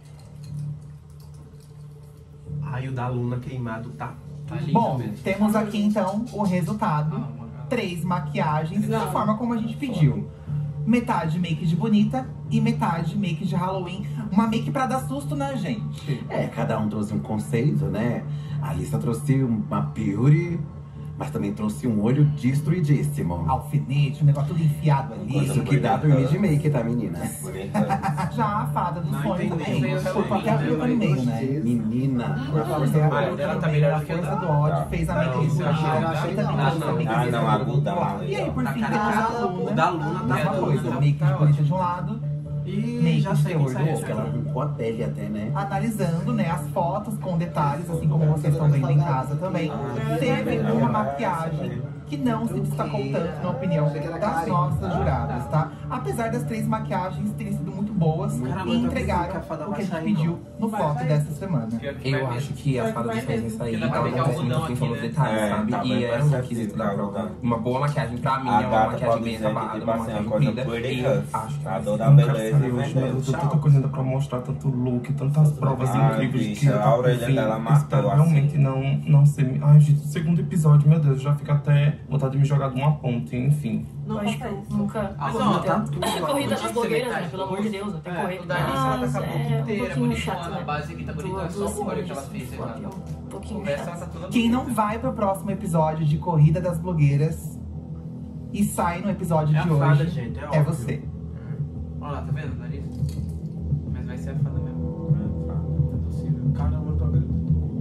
Ai, o da Luna queimado tá. Tá lindo Bom, mesmo. temos aqui então o resultado. Três maquiagens da forma como a gente pediu. Metade make de bonita e metade make de Halloween. Uma make pra dar susto na gente. É, cada um trouxe um conceito, né? A Alissa trouxe uma beauty, mas também trouxe um olho destruidíssimo. Alfinete, um negócio tudo enfiado ali. Isso que dá dormir de make, tá, meninas? Já a fada do Não sonho entendi, também. veio Por qualquer Halloween, fruta no meio, né? Menina. Por força Ah, o dela tá melhor do que o força da- do ódio, fez a Não, make isso eu achei- bonita. eu achei também não. trouxe a make Ah, não, bonita a do Gudal lado. aí, E aí, ó. por Tá fim, cara temos de a Halloween. Luna. O da Luna tá Mesma doido, coisa, tá- make de tá bonita de um lado. E Make já de sei quem terror do sai outro. Ela arrancou a pele até, né? Analisando, né, as fotos com detalhes, assim como vocês estão vendo em casa também. Teve uma maquiagem que não se destacou tanto, na opinião das nossas juradas, tá? Apesar das três maquiagens terem sido muito boas Caramba, e eu tô acreditando entregaram que a fada o que vai a gente sair, pediu no flop dessa semana. Eu acho que a fada dos sonhos vai sair, Porque dá pra ela ver que é acontece muito algodão quem aqui, falou né? detalhes, É, sabe? tá E bem é um perceptível requisito da que é prova. algodão. Uma boa maquiagem pra mim A é uma gata maquiagem pode bem dizer que acabada, tipo uma assim, maquiagem uma coisa bonita. pretty E cut. acho que A vai dor ser da um beleza caçador e hoje, vendeu. mas Eu tenho tanta Tchau. coisa ainda pra mostrar, tanto look, tantas provas Ai, incríveis bicha, que eu a orelha enfim, dela matou, espero assim. realmente não, não ser. Ai, gente, segundo episódio, meu Deus, já fica até vontade de me jogar de uma ponte, enfim. Não acho que nunca. Mas Luna ó, tá tá tudo tudo. lá. Corrida das blogueiras, né? Pelo amor de Deus, tem que correr. O da Alice, ela tá com a boca Mas é um inteira, pouquinho bonitona. chato, né? A base aqui tá bonita, é só o olho que ela fez errado. Um pouquinho O resto chato. ela tá toda Quem não bonita. vai pro próximo episódio de Corrida das Blogueiras e sai no episódio É a de fada, hoje gente, é é óbvio. você. Olha lá, tá vendo o nariz? Mas vai ser a fada mesmo. É, fada, não é possível. Caramba, eu tô acreditando.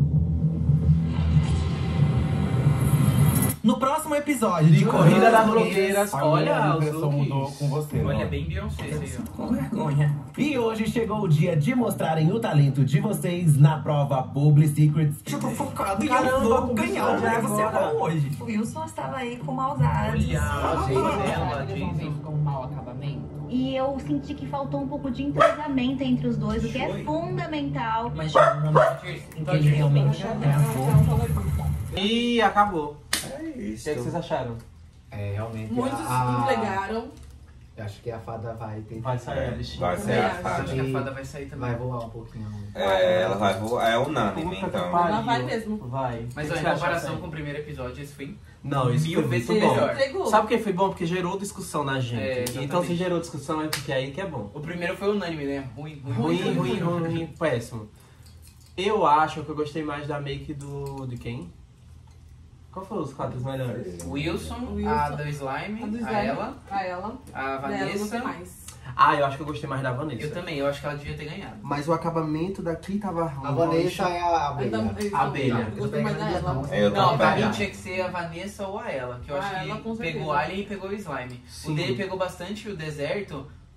No próximo episódio De Corrida das Blogueiras, A olha minha os impressão mudou looks. com você, Olha, né? bem Beyoncé esse aí, ó. Com vergonha. E hoje chegou o dia de mostrarem o talento de vocês na prova Publi Secrets. Eu tô focado e Caramba, eu vou o ganhar o episódio que você agora. falou hoje. O Wilson estava aí com maldades. Olha, a Vocês dela, vão ver Jason. isso como mau acabamento? E eu senti que faltou um pouco de entrosamento entre os dois, o que é fundamental. Mas chegou um momento em que ele realmente travou. E acabou. É O isso. que, é que vocês acharam? É, realmente. Muitos a... entregaram. Eu acho que a fada vai ter. Vai sair a listinha. Vai ser a Acho fada. que a fada vai sair também. Vai voar um pouquinho. É, ela vai voar. É unânime, Puta que então. pariu. Ela vai mesmo. Vai. Mas O ó, que em você acha, comparação Sam? com o primeiro episódio, esse foi Não, isso mil foi vezes muito bom. melhor. Entregou. Sabe por que foi bom? Porque gerou discussão na gente. É, exatamente. Então se gerou discussão é porque aí que é bom. O primeiro foi unânime, né? Ruim, ruim, Ruim, ruim, ruim, ruim, péssimo. Eu acho que eu gostei mais da make do... de quem? Qual foram os quatro melhores? Wilson, Wilson, a do Slime, A do a slime, ela, A ela. a Dela não Vanessa. tem mais. Ah, eu acho que eu gostei mais da Vanessa. Eu também, eu acho que ela devia ter ganhado. Mas o acabamento daqui tava ruim. A Vanessa é a abelha. A abelha. Eu gostei mais dela. Eu Não, pra também. mim tinha que ser a Vanessa ou a ela, que eu Ah, acho ela, com que certeza. pegou o Alien e pegou o Slime. Sim. O dele pegou bastante o deserto,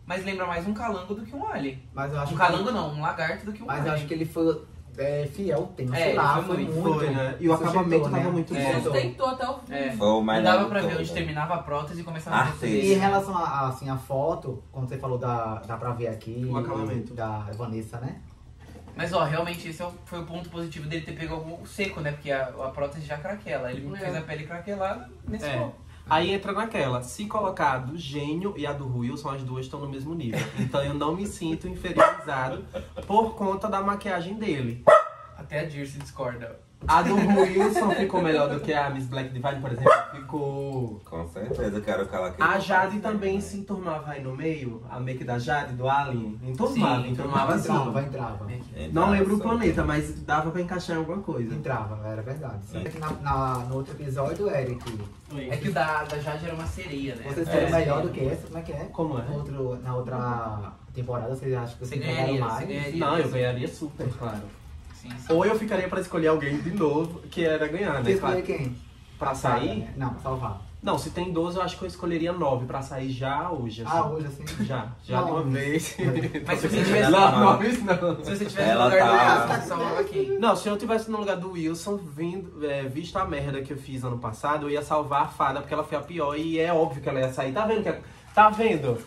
Mas lembra mais um calango do que um alien. Mas eu acho um que calango ele... não, um lagarto do que um Mas alien. eu acho que ele foi é, fiel ao tema. É, Sei lá, foi foi muito, muito. foi, né? E o acabamento tava muito bom. É. Sustentou até o fim. É. Foi o Não melhor dava de pra ver todo. onde terminava a prótese e começava Ah, a sim. E em relação a, assim, a foto, como você falou, dá, dá pra ver aqui O acabamento. da Vanessa, né? Mas ó, realmente esse é o- foi o ponto positivo dele ter pego algo seco, né? Porque a, a prótese já craquela. Ele É. fez a pele craquelada nesse É. ponto. Aí entra naquela, se colocar a do Gênio e a do Wilson, as duas estão no mesmo nível. Então eu não me sinto inferiorizado por conta da maquiagem dele. Até a Dirce discorda. A do Wilson ficou melhor do que a Miss Black Divine, por exemplo. Ficou... Com certeza, quero que ela A Jade também se enturmava aí no meio. A make da Jade, do Alien. Enturmava, Sim, enturmava assim. entrava, entrava. Não lembro o planeta, mas dava pra encaixar em alguma coisa. Entrava, era verdade. Sim. Aqui na, na- no outro episódio, Eric, É que o da, da Jade era uma sereia, né? vocês É. foram melhor do que essa? Como é que é? Como é? No outro, na outra temporada, vocês acham que vocês Você ganharam ganharia, mais? você ganharia. Não, eu ganharia super, claro. Sim, sim. Ou eu ficaria pra escolher alguém de novo, que era ganhar, Você né? Claro. escolher quem? Pra sair? Não, pra salvar. Não, se tem doze, eu acho que eu escolheria nove pra sair já hoje. Assim. Ah, hoje assim? Já, já de uma Nove. vez. Mas se você tivesse não, não. nove não. Se você tivesse Ela no lugar tá- do Wilson, você salvava quem? Não, se eu tivesse no lugar do Wilson, vindo, é, visto a merda que eu fiz ano passado, eu ia salvar a fada, porque ela foi a pior e é óbvio que ela ia sair. Tá vendo? Que, tá vendo?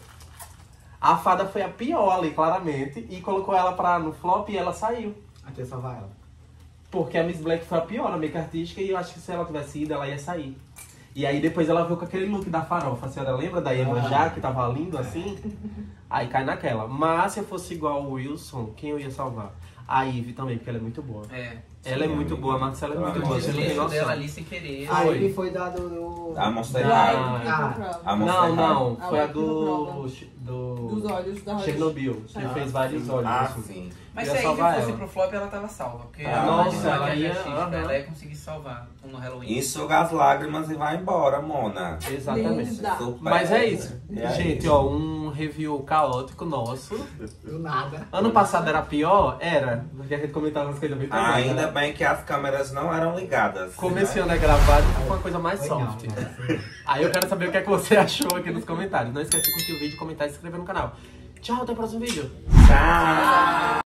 A fada foi a pior ali, claramente, e colocou ela pra, no flop e ela saiu. Até salvar ela. Porque a Miss Black foi a pior na make artística e eu acho que se ela tivesse ido, ela ia sair. E aí depois ela veio com aquele look da farofa. A senhora lembra da Iemanjá, que tava lindo assim? Aí cai naquela. Mas se eu fosse igual o Wilson, quem eu ia salvar? A Ivy também, porque ela é muito boa. É. Ela é muito boa, a Marcela é muito boa. Você não tem Deslizo dela noção. ali sem querer. Ah, Foi. ele foi dado do... A Monster Da- High. Ah, A Monster Não, não. A Foi a Lake do... do... Dos olhos da Chernobyl, que Ah, fez vários olhos. Ah, assim. sim. Mas Eu se ia a Ivy salvar fosse ela. pro flop, ela tava salva. Porque Ah, nossa, ela, ela ia- artística, aham. ela ia conseguir salvar no Halloween. Enxuga as lágrimas e vai embora, Mona. Exatamente. Linda. Super. Mas é isso. E aí? Gente, ó, um review caótico nosso. do nada. Ano passado era pior? Era. Porque a gente comentava umas coisas bem pesadas. Ainda né? bem que as câmeras não eram ligadas. Comecei a gravar e foi uma coisa mais Foi soft. não, não. Aí eu quero saber o que é que você achou aqui nos comentários. Não esquece de curtir o vídeo, comentar e se inscrever no canal. Tchau, até o próximo vídeo. Tchau.